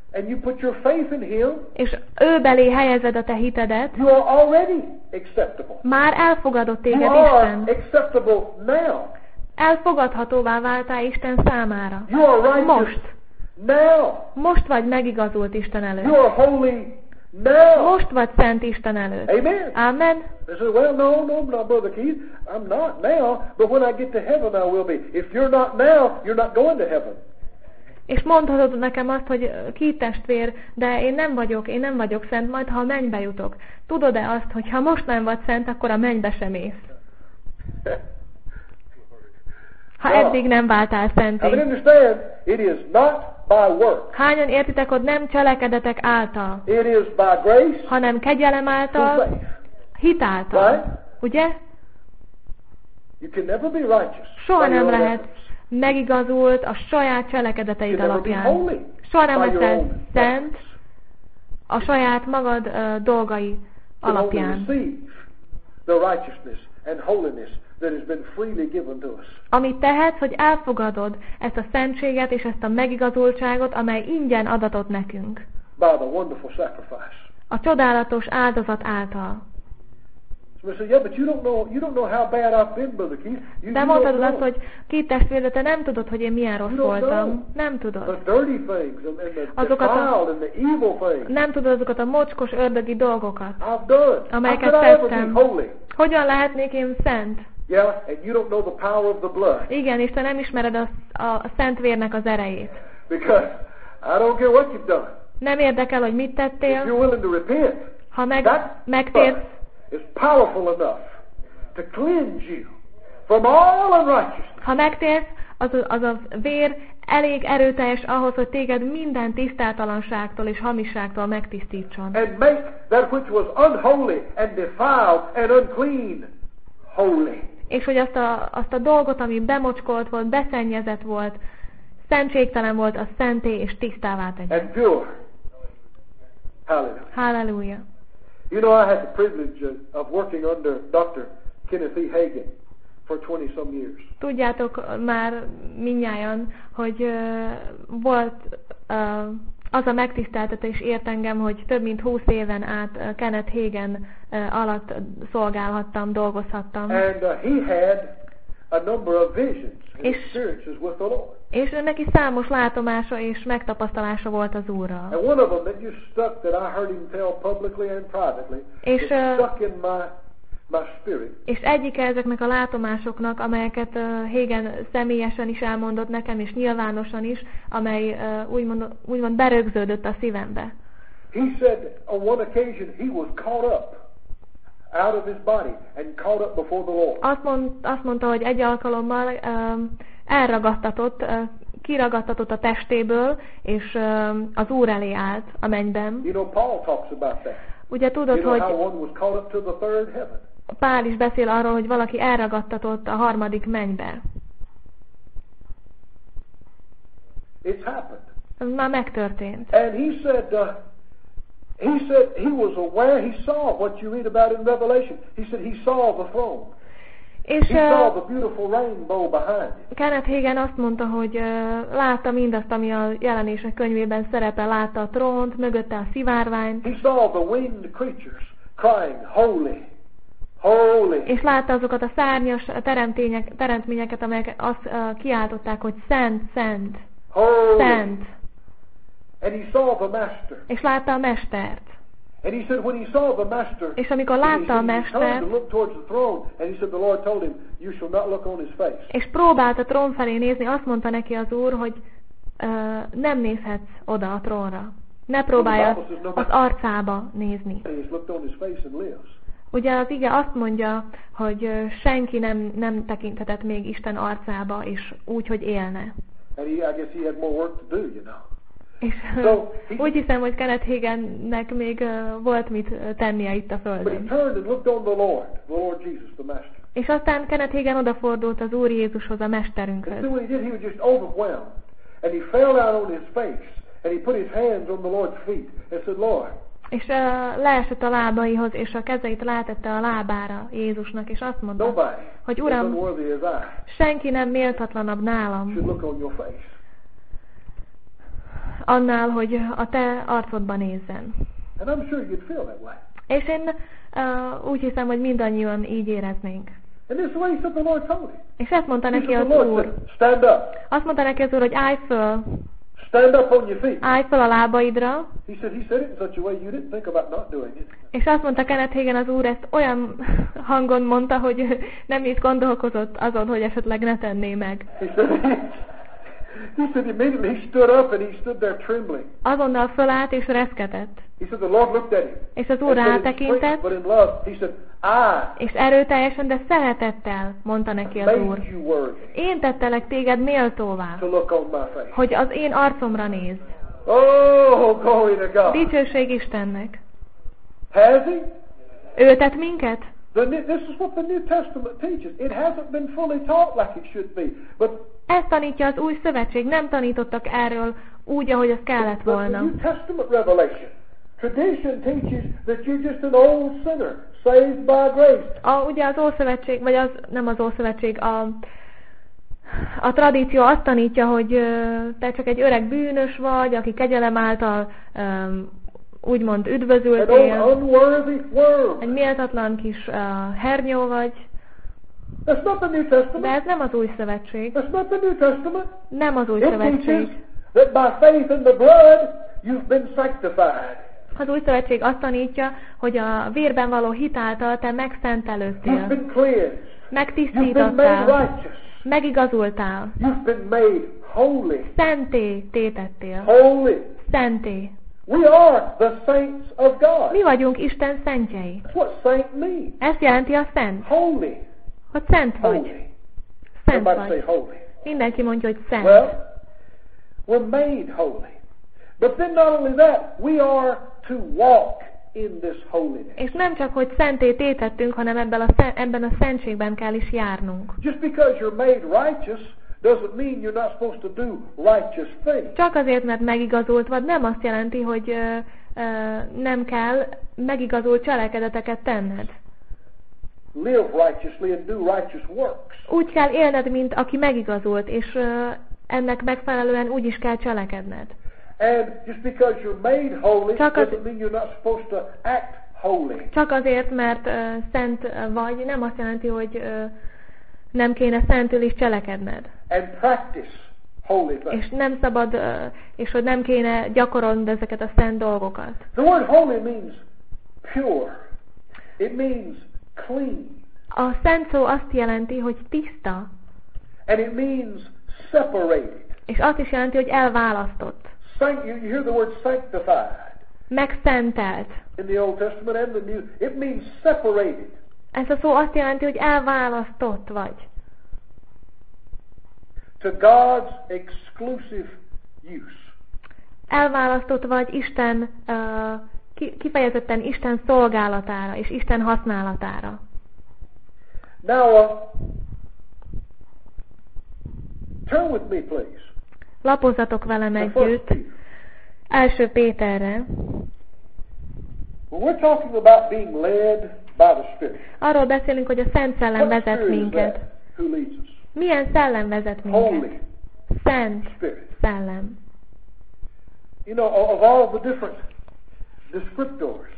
and you put your faith in Him, és ő belé helyezed a te hitedet, you are already acceptable. már elfogadott You téged are Isten. acceptable now. Elfogadhatóvá váltál Isten számára. You are righteous Most. now. Most vagy megigazult Isten You előtt. are holy now. Most vagy szent Isten előtt. Amen. Amen. They say, well, no, no, no, Brother Keith, I'm not now, but when I get to heaven I will be. If you're not now, you're not going to heaven. És mondhatod nekem azt, hogy ki testvér, de én nem vagyok, én nem vagyok szent, majd ha a mennybe jutok. Tudod-e azt, hogy ha most nem vagy szent, akkor a mennybe sem mész? Ha eddig nem váltál I mean, szenté. understand, it is not by work. Hányan értitek, hogy nem cselekedetek által, It is by grace hanem kegyelem through által, faith. hit által. Right? Ugye? You can never be righteous Soha by your nem own lehet efforts. megigazult a saját You cselekedeteid can never be alapján. holy Soha nem by your leszel own szent efforts. a saját magad uh, dolgai You can only alapján. receive the righteousness and holiness that has been freely given to us. Amit tehetsz, hogy elfogadod ezt a szentséget és ezt a megigazultságot, amely ingyen adatott nekünk. By the wonderful sacrifice. A csodálatos áldozat által. So we say, yeah, but you don't know, you don't know how bad I've been, Brother Keith. You, De you mondhatod don't azt, know. hogy két testvér, de te nem tudod, hogy én milyen rossz You don't know. voltam. Nem tudod. The dirty things and, and the Azokat a- defiled and the evil things Nem tudod azokat a mocskos ördögi dolgokat. I've done. How Amelyeket could I ever tettem. be holy? Hogyan lehetnék én szent? Yeah, and you don't know the power of the blood. Igen, és te nem ismered a, a szent vérnek az erejét. Because I don't care what you've done. Nem érdekel, hogy mit If tettél. you're willing to repent, Ha meg, that megtérsz, blood is powerful enough to cleanse you from all unrighteousness. ha megtérsz, az, az a vér elég erőteljes ahhoz, hogy téged minden tisztátalanságtól és hamisságtól megtisztítson. And make that which was unholy and defiled and unclean holy. És hogy azt a, azt a dolgot, ami bemocskolt volt, beszennyezett volt, szentségtelen volt, az szenté és tisztává tegye. And pure. Hallelujah. Halleluja. You know, I had the privilege of, of working under Doctor Kenneth E. Hagin for twenty some years. Tudjátok már mindnyájan, hogy uh, volt uh, az a megtiszteltetés ért engem, hogy több mint húsz éven át uh, Kenneth Hagin uh, alatt szolgálhattam, dolgozhattam. And uh, he had a number of visions and És- experiences with the Lord. És neki számos látomása és megtapasztalása volt az Úrral. And one of them that just stuck, that I heard him tell publicly and privately, És, it uh, stuck in my my spirit. És egyike ezeknek a látomásoknak, amelyeket uh, Hagin személyesen is elmondott nekem, és nyilvánosan is, amely uh, úgymond, úgymond berögződött a szívembe. He said on one occasion he was caught up out of his body and caught up before the Lord. Azt, mond, azt mondta, hogy egy alkalommal um, elragadtatott, uh, kiragadtatott a testéből, és um, az Úr elé állt a mennyben. You know, Paul talks about that. Ugye tudod, You know hogy how one was caught up to the third heaven. Pál is beszél arról, hogy valaki elragadtatott a harmadik mennybe. It's happened. Ez már megtörtént. And he said, uh, he said he was aware, he saw what you read about in Revelation. He said he saw the throne. És He saw uh, the beautiful rainbow behind it. Kenneth Hagin azt mondta, hogy uh, látta mindazt, ami a jelenések könyvében szerepel, látta a trónt, mögötte a szivárványt, He saw the winged creatures crying, holy, holy. és látta azokat a szárnyas teremtények, teremtményeket, amelyek azt uh, kiáltották, hogy szent, szent, Holy. szent, And he saw the master. és látta a mestert. And he said when he saw the master, És amikor he, látta a he, he turned mestert, to look towards the throne, and he said the Lord told him, you shall not look on his face. és próbált a trón felé nézni, azt mondta neki az Úr, hogy uh, nem nézhetsz oda a trónra. Ne próbálj az, az arcába nézni. And he's looked on his face and lives. Ugye az ige azt mondja, hogy uh, senki nem, nem tekinthetett még Isten arcába, és úgy, hogy élne. And he, I guess he had more work to do, you know. És So, úgy hiszem, hogy Kenneth Haginnek még uh, volt mit uh, tennie itt a But he földön. turned and looked on the Lord, the Lord Jesus, the master. És aztán Kenneth Hagin odafordult az Úr Jézushoz, a And mesterünkhöz. so what he did, he was just overwhelmed. And he fell down on his face, and he put his hands on the Lord's feet, and said, Lord, És uh, leesett a lábaihoz, és a kezeit rátette a lábára Jézusnak, és azt mondta, nobody hogy as Uram, unworthy as I senki nem méltatlanabb nálam should look on your face. annál, hogy a te arcodba nézzen. And I'm sure you'd feel that way. És én uh, úgy hiszem, hogy mindannyian így éreznénk. And this is the way he said the Lord told him. És ezt mondta He neki said, az the Lord Úr. said, stand up. Azt mondta neki az Úr, hogy állj föl, Stand up on your feet. állj föl a lábaidra. He said, he said it in such a way you didn't think about not doing it. És azt mondta Kenneth Hagin, az Úr ezt olyan hangon mondta, hogy nem is gondolkozott azon, hogy esetleg ne tenné meg. He said, he said immediately he stood up and he stood there trembling. Azonnal fölállt és reszketett. He said the Lord looked at him. És az Úr And said in rátekintett, strength, but in love, he said, I és erőteljesen, de szeretettel mondta neki az Úr. made you worthy Én tettelek téged méltóvá, to look on my face. hogy az én arcomra nézz. Oh, glory to God. Dicsőség Istennek. Has he? Ő tett minket? The, new- this is what the New Testament teaches. It hasn't been fully taught like it should be. But Ezt tanítja az új szövetség, nem tanítottak erről úgy, ahogy az kellett the, the volna. New Testament revelation, tradition teaches that you're just an old sinner, saved by grace. A, ugye az Ószövetség, vagy az, nem az Ószövetség, a, a tradíció azt tanítja, hogy ö, te csak egy öreg bűnös vagy, aki kegyelem által ö, úgymond An üdvözültél, old unworthy world. egy méltatlan kis uh, hernyó vagy, That's not the New de Testament. ez nem az új szövetség. That's not the New Testament. Nem az új It teaches szövetség. that by faith in the blood, you've been sanctified. Az új szövetség azt tanítja, hogy a vérben való hit által te You've megszentelődtél, been cleansed. You've been made megtisztítottál, righteous. megigazultál, You've been made holy. szenté tétettél, Holy. szenté. We are the saints of God. Mi vagyunk Isten szentjei. That's what saint means. Ezt jelenti a szent, Holy. hogy szent vagy. Holy. Szent Everybody say vagy. holy. Mindenki mondja, hogy szent. Well, we're made holy. But then not only that, we are to walk in this holiness. És nem csak, hogy szenté tétettünk, hanem ebben a, szen- ebben a szentségben kell is járnunk. Just because you're made righteous doesn't mean you're not supposed to do righteous things. Csak azért, mert megigazult vagy, nem azt jelenti, hogy ö, ö, nem kell megigazult cselekedeteket tenned. Live righteously and do righteous works. Úgy kell élned, mint aki megigazult, és ö, ennek megfelelően úgy is kell cselekedned. And just because you're made holy Csak az- doesn't mean you're not supposed to act holy. Csak azért, mert ö, szent vagy, nem azt jelenti, hogy ö, nem kéne szentül is cselekedned. And practice holy things. És nem szabad, ö, és hogy nem kéne gyakorolnod ezeket a szent dolgokat. The word holy means pure. It means clean. A szent szó azt jelenti, hogy tiszta, And it means separated. és azt is jelenti, hogy elválasztott, Sanct- you you hear the word sanctified megszentelt. in the Old Testament and the New. It means separated. Ez a szó azt jelenti, hogy elválasztott vagy. To God's exclusive use. Elválasztott vagy Isten, uh, ki- kifejezetten Isten szolgálatára és Isten használatára. Now, uh, turn with me, please. Lapozzatok velem to First együtt Peter. első Péterre. When we're talking about being led by the Spirit, Arról beszélünk, hogy a Szent Szellem what vezet Spirit is minket. that who leads us? Milyen szellem vezet minket? Holy Szent Spirit. szellem. You know, of of all the different descriptors,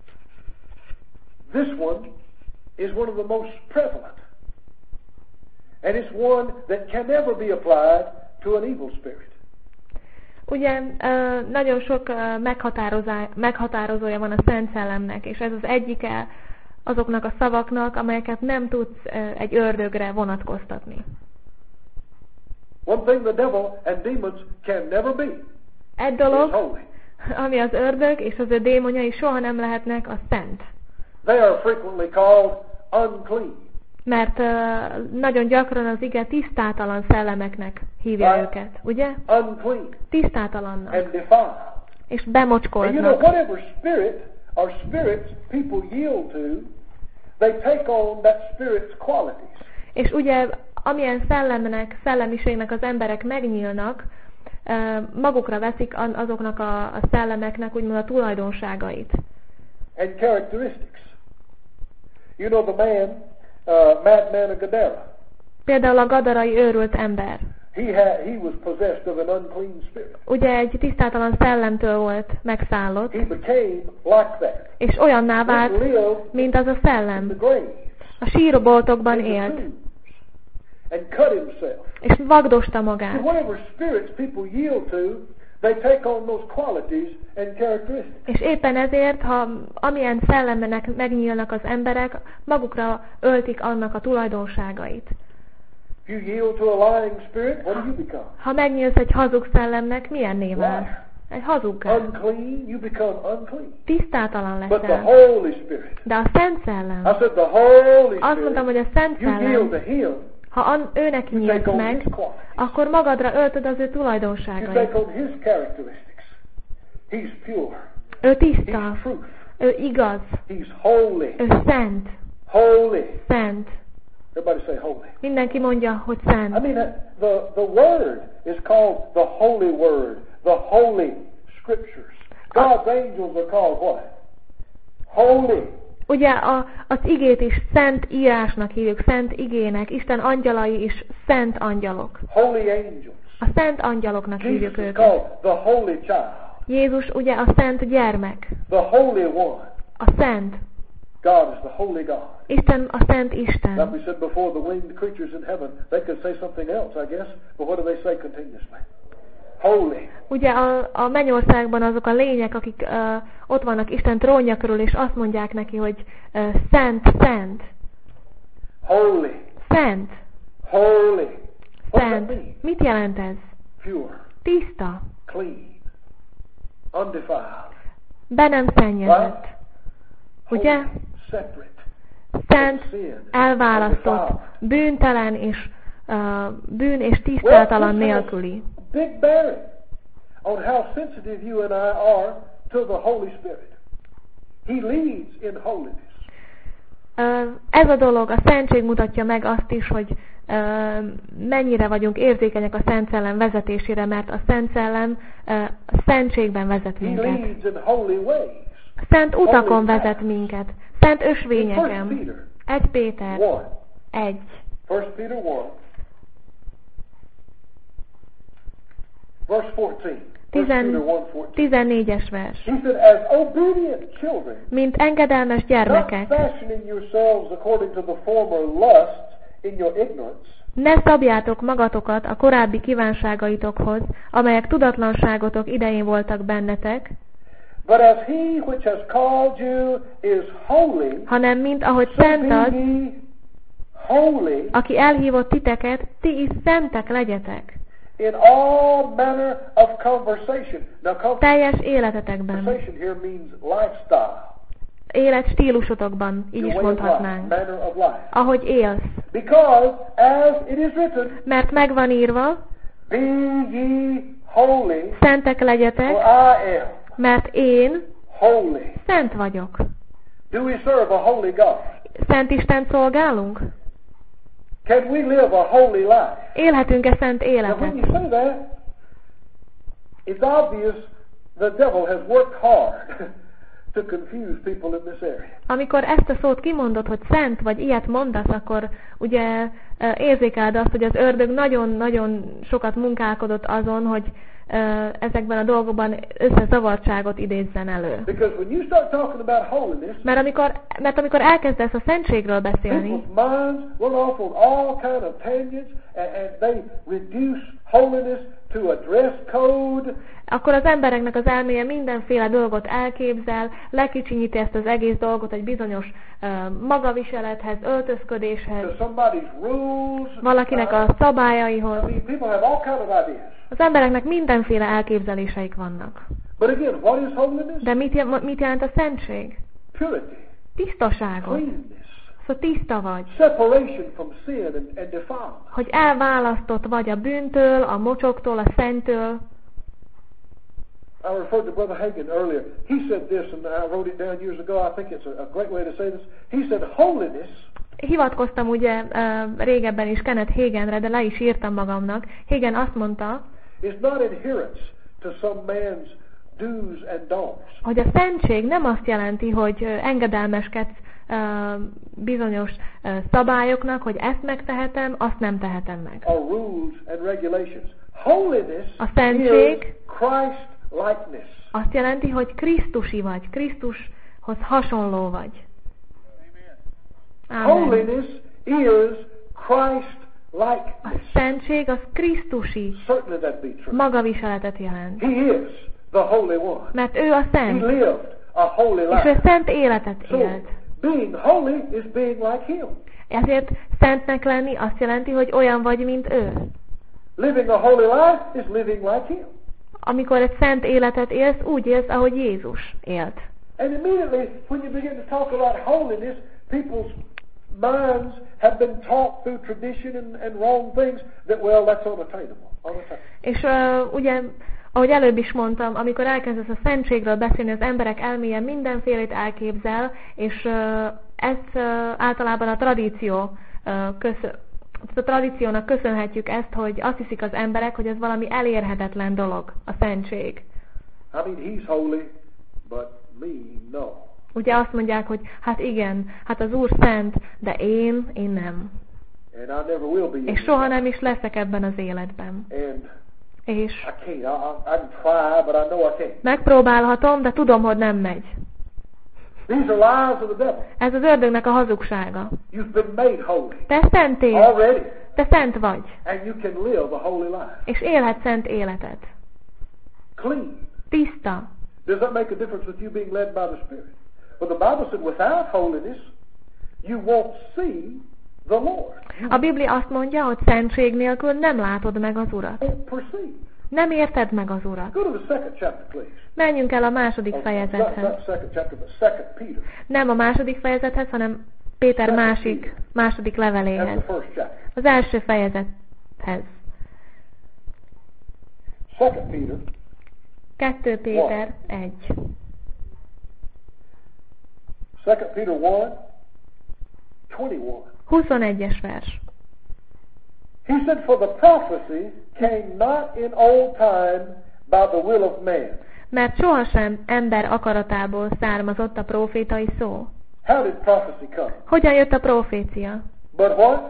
this one is one of the most prevalent. And it's one that can never be applied to an evil spirit. Ugye ö, nagyon sok ö, meghatározá- meghatározója van a Szent Szellemnek, és ez az egyike azoknak a szavaknak, amelyeket nem tudsz ö, egy ördögre vonatkoztatni. One thing the devil and demons can never be Egy is dolog, holy. ami az ördög és az ő démonjai soha nem lehetnek, a szent. They are frequently called unclean. Mert ö, nagyon gyakran az ige tisztátalan szellemeknek hívja Right. őket, ugye? Unclean Tisztátalannak. and defiled. És And you know, bemocskoltnak. whatever spirit or spirits people yield to, they take on that spirit's qualities. És ugye, amilyen szellemnek, szellemiségnek az emberek megnyílnak, ö, magukra veszik an- azoknak a, a szellemeknek úgymond a tulajdonságait. And characteristics. You know the man, uh, madman of Gadara. Például a gadarai őrült ember. he had he was possessed of an unclean spirit. Ugye egy tisztátalan szellemtől volt megszállott, He became like that. és olyanná He vált, lived mint az a in szellem. the grave, A síroboltokban in the élt, tombs, and cut himself. és vagdosta See, magát. whatever spirits people yield to, they take on those qualities and characteristics. És éppen ezért, ha amilyen szellemnek megnyílnak az emberek, magukra öltik annak a tulajdonságait. If you yield to a lying spirit, what do you become? Ha megnyílsz egy hazug szellemnek, milyen név áll? Liar. Egy hazuggá. Unclean, you become unclean. Tisztátalan But the leszel. Holy Spirit, De a Szent Szellem, I said the Holy azt mondtam, Spirit, hogy a Szent you yield to Szellem, Him, ha an, őnek you nyílsz take on meg, His qualities. akkor magadra öltöd az ő You tulajdonságait. take on His characteristics. He's pure. Ő tiszta, He's truth. ő igaz, He's holy. ő szent, Holy. szent. Everybody say holy. Mindenki mondja, hogy I szent. mean, uh, the, the Word is called the Holy Word, the Holy Scriptures. God's angels are called what? Holy. Ugye a, az igét is szent írásnak hívjuk, szent igének, Isten angyalai is szent angyalok. Holy angels. A szent angyaloknak Jesus hívjuk is őket. called the Holy Child, Jézus ugye a szent gyermek, the Holy One. a szent. God is the Holy God. Isten a szent Like Isten. we said before, the winged creatures in heaven, they could say something else, I guess, but what do they say continuously? Holy. Ugye a, a mennyországban azok a lények, akik uh, ott vannak Isten trónja körül, és azt mondják neki, hogy uh, szent, szent, Holy. szent, Holy. What does that szent. mean? Mit jelent ez? Pure. Tiszta, Clean. Undefiled. be nem szennyezett. Right? Ugye? Holy. Separate. Szent, Sin. elválasztott, Undefiled. bűntelen és uh, bűn és tisztátalan nélküli. Big bearing on how sensitive you and I are to the Holy Spirit. He leads in holiness. Uh, ez a dolog, a szentség mutatja meg azt is, hogy uh, mennyire vagyunk érzékenyek a Szent Szellem vezetésére, mert a Szent Szellem uh, a szentségben vezet He minket. leads in holy ways. Szent utakon vezet minket, szent In First ösvényeken. Peter egy Péter, one. egy. First Peter one. Verse fourteen. First Tizen- Peter one fourteen. tizennégyes vers. He said, as obedient children, Mint engedelmes not gyermekek, fashioning yourselves according to the former lusts in your ignorance, ne szabjátok magatokat a korábbi kívánságaitokhoz, amelyek tudatlanságotok idején voltak bennetek, but as he which has called you is holy, hanem mint ahogy so szent be az, ye holy aki elhívott titeket, ti is szentek legyetek. in all manner of conversation. Now, Teljes életetekben, conversation here means lifestyle. életstílusotokban, így Your is way of life, mondhatnánk. manner of life. Ahogy élsz. Because, as it is written, Mert megvan írva, be ye holy, szentek for legyetek, I am mert én holy. szent vagyok. Do we serve a holy God? Szent Istent szolgálunk? Can we live a holy life? Élhetünk-e szent Now, when életet? you say that, it's obvious the devil has worked hard to confuse people in this area. Amikor ezt a szót kimondod, hogy szent, vagy ilyet mondasz, akkor ugye e, érzékeled azt, hogy az ördög nagyon-nagyon sokat munkálkodott azon, hogy e, ezekben a dolgokban összezavartságot idézzen elő. Because when you start talking about holiness, Mert amikor, mert amikor elkezdesz a szentségről beszélni, people's minds run off on all kind of tangents, and, and they reduce holiness to a dress code, akkor az embereknek az elméje mindenféle dolgot elképzel, lekicsinyíti ezt az egész dolgot egy bizonyos uh, magaviselethez, öltözködéshez, to somebody's rules. valakinek Uh, a szabályaihoz. I mean, people have all kind of ideas. Az embereknek mindenféle elképzeléseik vannak. But again, what is holiness? De mit, je- mit jelent a szentség? Purity, Tisztaságot. cleanness, Szóval tiszta vagy. separation from sin and, and defilement. Hogy elválasztott vagy a bűntől, a mocsoktól, a szennytől. I referred to Brother Hagin earlier. He said this, and I wrote it down years ago. I think it's a, a great way to say this. He said, holiness Hivatkoztam ugye uh, régebben is Kenneth Haginre, de le is írtam magamnak. Hagen azt mondta, is not adherence to some man's do's and don'ts. hogy a szentség nem azt jelenti, hogy ö, engedelmeskedsz uh, bizonyos uh, szabályoknak, hogy ezt megtehetem, azt nem tehetem meg. Are rules and regulations. Holiness A szentség is Christ likeness. azt jelenti, hogy Krisztusi vagy, Krisztushoz hasonló vagy. Amen. Holiness is Christ A likeness. szentség az Krisztusi Certainly that be true. magaviseletet jelent. He is the Holy One. Mert ő a He szent, lived a holy és ő life. szent életet So, élt. being holy is being like Him. Ezért szentnek lenni azt jelenti, hogy olyan vagy, mint ő. Living a holy life is living like Him. Amikor egy szent életet élsz, úgy élsz, ahogy Jézus élt. And immediately, when you begin to talk about holiness, people's minds have been taught through tradition and, and wrong things that, well, that's unattainable. unattainable. És uh, ugye, ahogy előbb is mondtam, amikor elkezdesz a szentségről beszélni, az emberek elméje mindenfélét elképzel, és uh, ezt uh, általában a tradíció uh, köszön, a tradíciónak köszönhetjük ezt, hogy azt hiszik az emberek, hogy ez valami elérhetetlen dolog, a szentség. I mean, He's holy, but me, no. Ugye azt mondják, hogy hát igen, hát az Úr szent, de én, én nem. And I never will be. in És this soha life. nem is leszek ebben az életben. And És I can't. I, I, I can try, but I know I can't. megpróbálhatom, de tudom, hogy nem megy. These are lies of the devil. Ez az ördögnek a hazugsága. You've been made holy Te szentély, already, te szent vagy, and you can live a holy life. és élhetsz szent életet. Clean. Tiszta. Does that make a difference with you being led by the Spirit? But the Bible said, without holiness, you won't see the Lord. You A Biblia azt mondja, hogy szentség nélkül nem látod meg az Urat. won't perceive. Nem érted meg az Urat. Go to the second chapter, please. Menjünk el a második Oh, not, fejezethez. not second chapter, but second Peter. Nem a második fejezethez, hanem Péter másik, második That's leveléhez. the first chapter. Az első fejezethez. Second Peter, kettő Péter egy. Second Peter one, twenty-one. huszonegyes vers. He said, for the prophecy came not in old time by the will of man. Mert sohasem ember akaratából származott a prófétai szó. How did prophecy come? Hogyan jött a profécia? But what?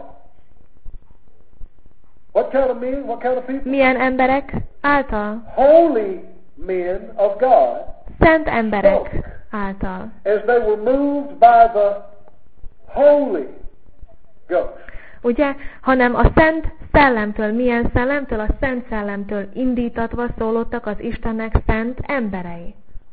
What kind of men? What kind of people? Milyen emberek által? Holy men of God, Szent emberek által. as they were moved by the Holy Ghost. Ugye? Hanem a Szent Szellemtől, milyen szellemtől? A Szent Szellemtől indítatva szólottak az Istennek szent emberei.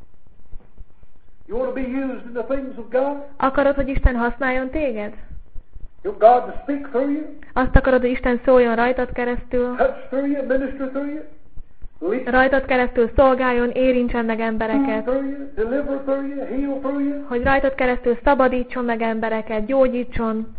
You want to be used in the things of God? Akarod, hogy Isten használjon téged? You want God to speak through you? Azt akarod, hogy Isten szóljon rajtad keresztül? Touch through you? Minister through you? Lead Rajtad keresztül szolgáljon, érintsen meg embereket? through you? Deliver through you? Heal through you? Hogy rajtad keresztül szabadítson meg embereket, gyógyítson?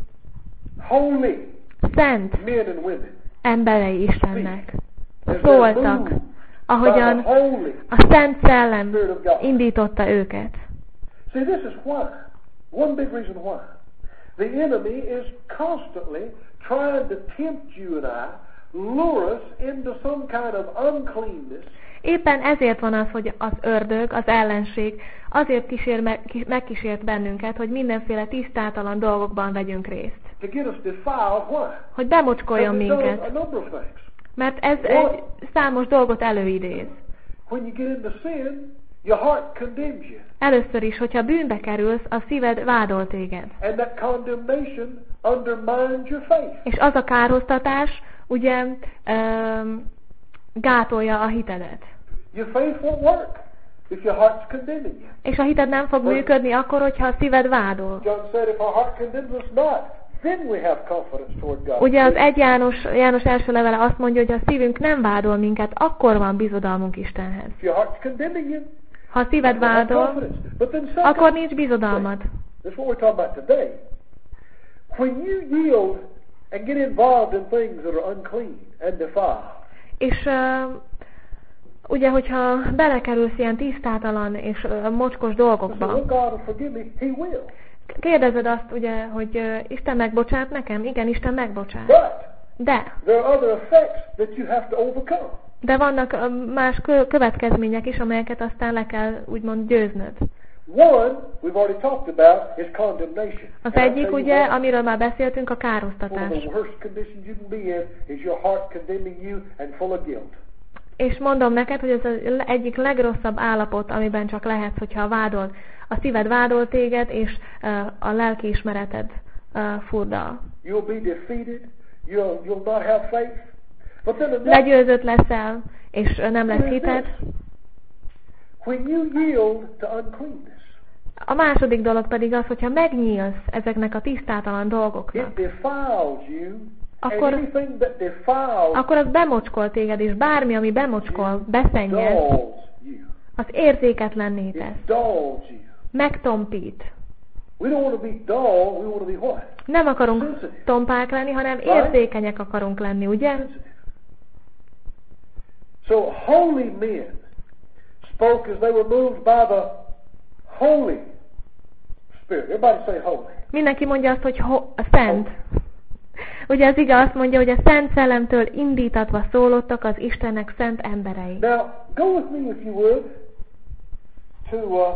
Holy Szent men and women. emberei Istennek. As they're Szóltak, moved by ahogyan the Holy a Szent Szellem Spirit of God. indította őket. See, this is why. One big reason why. The enemy is constantly trying to tempt you and I, lure us into some kind of uncleanness. Éppen ezért van az, hogy az ördög, az ellenség azért kísér meg, kis- megkísért bennünket, hogy mindenféle tisztátalan dolgokban vegyünk részt. To get us defiled. Why? Hogy bemocskoljon Because it does minket. a number of things. Mert ez egy számos dolgot előidéz. When you get into sin, your heart condemns you. Először is, hogyha bűnbe kerülsz, a szíved vádol téged. And that condemnation undermines your faith. És az a kárhoztatás, ugye, öm, gátolja a hitedet. Your faith won't work if your heart's condemning you. És a hited nem fog működni akkor, hogyha a szíved vádol. John said, if our heart condemns us not, then we have confidence toward God. Ugye az egy János, János első levele azt mondja, hogy a szívünk nem vádol minket, akkor van bizodalmunk Istenhez. If your heart's condemning you, Ha a szíved you have vádol, confidence. But then second, akkor nincs bizodalmad. that's what we're talking about today. When you yield and get involved in things that are unclean and defiled, És uh, ugye, hogyha belekerülsz ilyen tisztátalan és uh, mocskos I said, dolgokba, well, God will forgive me. He will. kérdezed azt, ugye, hogy uh, Isten megbocsát nekem? Igen, Isten megbocsát. But De, there are other effects that you have to overcome. de vannak uh, más kö- következmények is, amelyeket aztán le kell úgymond győznöd. One, we've already talked about, is condemnation. Az egyik, ugye, amiről már beszéltünk, a károsztatás. One of the worst conditions you can be in is your heart condemning you and full of guilt. És mondom neked, hogy ez az egyik legrosszabb állapot, amiben csak lehetsz, hogyha vádol. A szíved vádol téged, és uh, a lelkiismereted uh, furdal. You'll be defeated. You'll, you'll not have faith. But then the next, Legyőzött leszel, és uh, nem lesz hited. when you yield to uncleanness, A második dolog pedig az, hogyha megnyílsz ezeknek a tisztátalan dolgoknak, it defiles you, Akkor- and anything that defiles akkor az bemocskol téged, és bármi, ami bemocskol, beszennyez, dulls you. az érzéketlenné tesz, It dulls you. megtompít. We don't want to be dull, we want to be what? Nem akarunk Sensitive. tompák lenni, hanem Right? érzékenyek akarunk lenni, ugye? Sensitive. So holy men spoke as they were moved by the Holy Spirit. Everybody say holy. Mindenki mondja azt, hogy ho- a szent. Ugye az ige azt mondja, hogy a Szent Szellemtől indítatva szólottak az Istennek szent emberei. Now, go with me, if you would, to uh,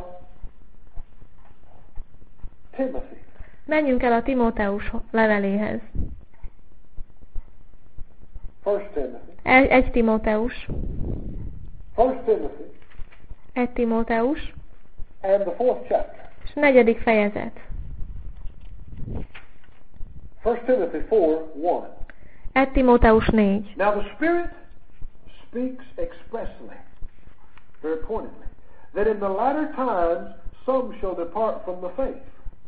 Timothy. Menjünk el a Timóteus leveléhez. First Timothy. Egy, egy Timóteus. First Timothy Egy Timóteus. and the fourth chapter. És negyedik fejezet. First Timothy four one. Egy Timóteus négy. Now the Spirit speaks expressly, very pointedly, that in the latter times some shall depart from the faith.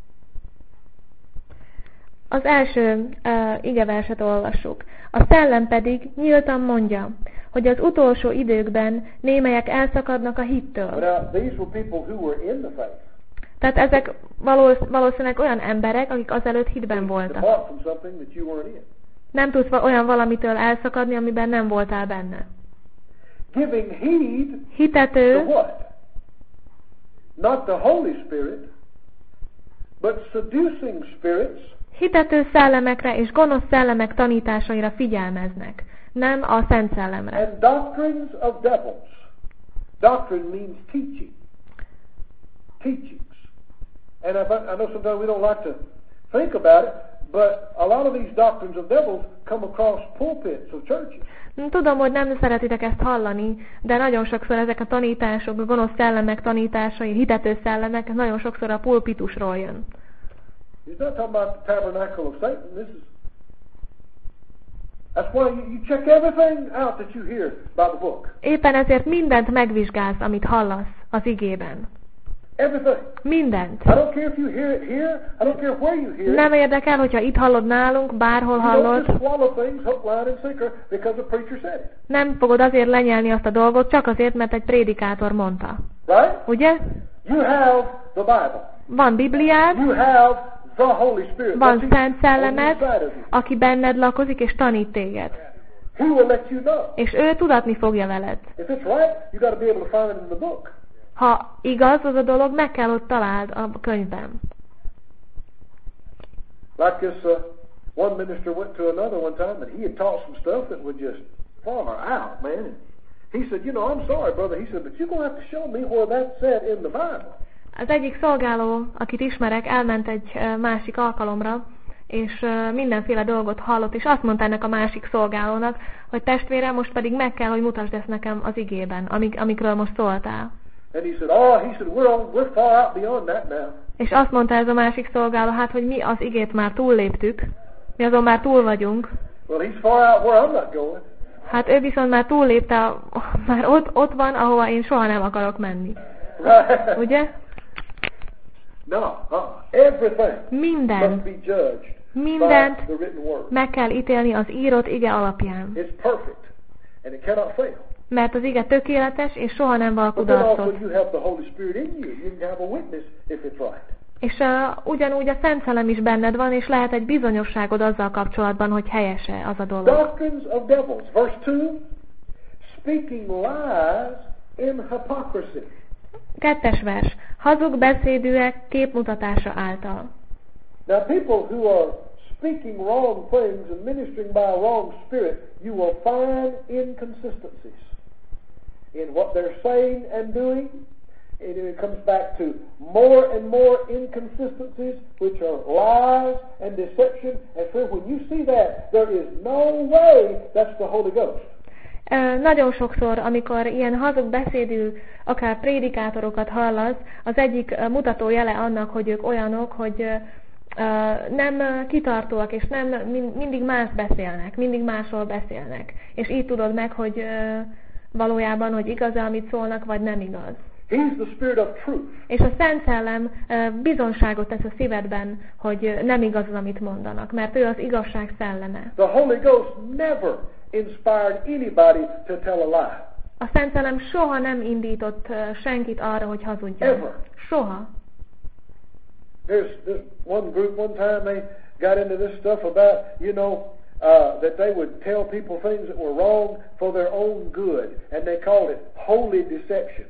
Az első uh, igeverset olvassuk. A szellem pedig nyíltan mondja, hogy az utolsó időkben némelyek elszakadnak a hittől. Now these were people who were in the faith. Tehát ezek valósz, valószínűleg olyan emberek, akik azelőtt hitben voltak. Depart from something that you weren't in. Nem tudsz va- olyan valamitől elszakadni, amiben nem voltál benne. Giving heed to Hitető, what? Not the Holy Spirit, but seducing spirits, hitető szellemekre és gonosz szellemek tanításaira figyelmeznek, nem a Szent Szellemre. and doctrines of devils. Doctrine means teaching. Teachings. And I, I know sometimes we don't like to think about it, but a lot of these doctrines of devils come across pulpits of churches. Tudom, hogy nem szeretitek ezt hallani, de nagyon sokszor ezek a tanítások, a gonosz szellemek tanításai, hitető szellemek, ez nagyon sokszor a pulpitusról jön. He's not talking about the tabernacle of Satan. This is that's why you, you check everything out that you hear by the book. Éppen ezért mindent megvizsgálsz, amit hallasz az igében. Everything. Mindent. I don't care if you hear it here. I don't care where you hear it. Nem érdekel, hogyha itt hallod nálunk, bárhol You don't hallod. just swallow things hook, line, and sinker because the preacher said it. Nem fogod azért lenyelni azt a dolgot, csak azért, mert egy prédikátor mondta. Right? Ugye? You have the Bible. Van Bibliád, You have the Holy Spirit. van That's Szent on Szellemed, the inside of you. aki benned lakozik és tanít téged. He will let you know. És ő tudatni fogja veled. If it's right, you got to be able to find it in the book. Ha igaz az a dolog, meg kell ott találd a könyvben. Like this uh, one minister went to another one time, and he had taught some stuff that was just far out, man. And he said, you know, I'm sorry, brother. He said, but you're going to have to show me where that's said in the Bible. Az egyik szolgáló, akit ismerek, elment egy ö, másik alkalomra, és ö, mindenféle dolgot hallott, és azt mondta ennek a másik szolgálónak, hogy testvérem, most pedig meg kell, hogy mutasd ezt nekem az igében, amik, amikről most szóltál. And he said, oh, he said, we're on, we're far out beyond that now. És azt mondta ez a másik szolgáló, hát, hogy mi az igét már túlléptük, mi azon már túl vagyunk. Well, he's far out where I'm not going. Hát ő viszont már túllépte, a- már ott, ott van, ahova én soha nem akarok menni. Right? Ugye? No, uh, everything must Mindent, be judged mindent by the written word. meg kell ítélni az írott ige alapján. It's perfect, and it cannot fail. Mert az ige tökéletes, és soha nem val But then also kudarcot. you have the Holy Spirit in you. You can have a witness if it's right. És uh, ugyanúgy a Szent Szellem is benned van, és lehet egy bizonyosságod azzal kapcsolatban, hogy helyese az a dolog. Doctrines of devils. Verse two, speaking lies in hypocrisy. Kettes vers. Hazug beszédűek képmutatása által. Now people who are speaking wrong things and ministering by a wrong spirit, you will find inconsistencies in what they're saying and doing. and it comes back to more and more inconsistencies, which are lies and deception. And friend, when you see that, there is no way that's the Holy Ghost. Uh, nagyon sokszor, amikor ilyen hazug beszédű, akár prédikátorokat hallasz, az egyik uh, mutató jele annak, hogy ők olyanok, hogy uh, nem uh, kitartóak, és nem min- mindig más beszélnek, mindig másról beszélnek. És így tudod meg, hogy uh, valójában, hogy igaz, amit szólnak, vagy nem igaz. He's the Spirit of truth. És a Szent Szellem uh, bizonságot tesz a szívedben, hogy uh, nem igaz az, amit mondanak, mert ő az igazság szelleme. The Holy Ghost never inspired anybody to tell a lie. A Szent Szellem soha nem indított uh, senkit arra, hogy hazudjon. Ever. Soha. There's, there's one group one time they got into this stuff about, you know, uh, that they would tell people things that were wrong for their own good, and they called it holy deception.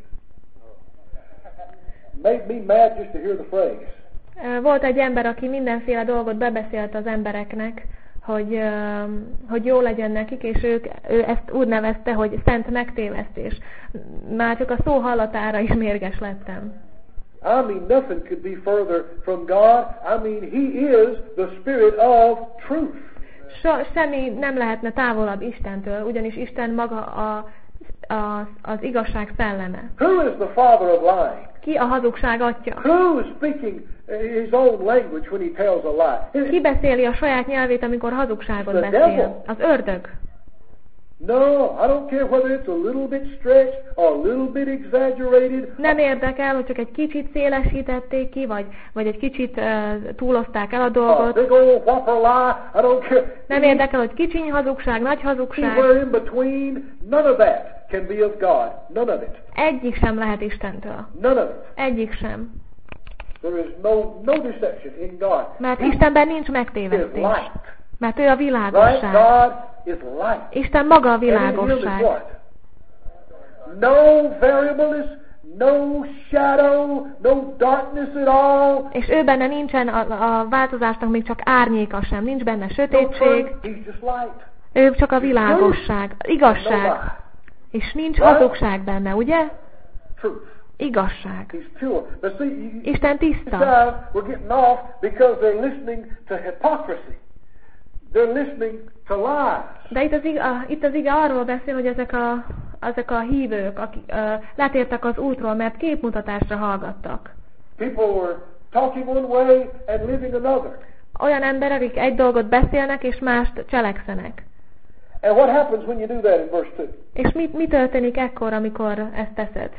Made me mad just to hear the phrase. Uh, volt egy ember, aki mindenféle dolgot bebeszélt az embereknek, hogy, uh, hogy jó legyen nekik, és ők, ő ezt úgy nevezte, hogy szent megtévesztés. Már csak a szó hallatára is mérges lettem. I mean, nothing could be further from God. I mean, He is the Spirit of truth. So, semmi nem lehetne távolabb Istentől, ugyanis Isten maga a, a, az igazság szelleme. Who is the father of lying? Ki a hazugság atya? Who is speaking his own language when he tells a lie? Ki beszéli a saját nyelvét, amikor hazugságot The beszél? devil. Az ördög. No, I don't care whether it's a little bit stretched or a little bit exaggerated. Nem érdekel, hogy csak egy kicsit szélesítették ki, vagy, vagy egy kicsit uh, túlozták el a A dolgot. big old whopper lie. I don't care. Nem érdekel, hogy kicsiny hazugság, nagy hazugság. Anywhere in between, none of that can be of God. None of it. Egyik sem lehet Istentől. None of it. Egyik sem. There is no no deception in God. Mert Istenben nincs He is megtévesztés. light. Mert ő a Right? világosság. God is light. Isten maga a And in Him is világosság. what? No variableness, no shadow, no darkness at all. És ő benne nincsen a, a változásnak még csak árnyéka sem. Nincs benne No sötétség. truth, He's just light. Ő csak a világosság. No Igazság. lie. És nincs hazugság benne, ugye? Truth. Igazság. He's pure. But see, you, you, Isten tiszta. guys were getting off because they're listening to hypocrisy. They're listening to lies. De itt az, ige, a, itt az ige arról beszél, hogy ezek a, ezek a hívők, akik uh, letértek az útról, mert képmutatásra hallgattak. People were talking one way and living another. Olyan emberek, akik egy dolgot beszélnek, és mást cselekszenek. And what happens when you do that in verse two? És mi, mi történik ekkor, amikor ezt teszed?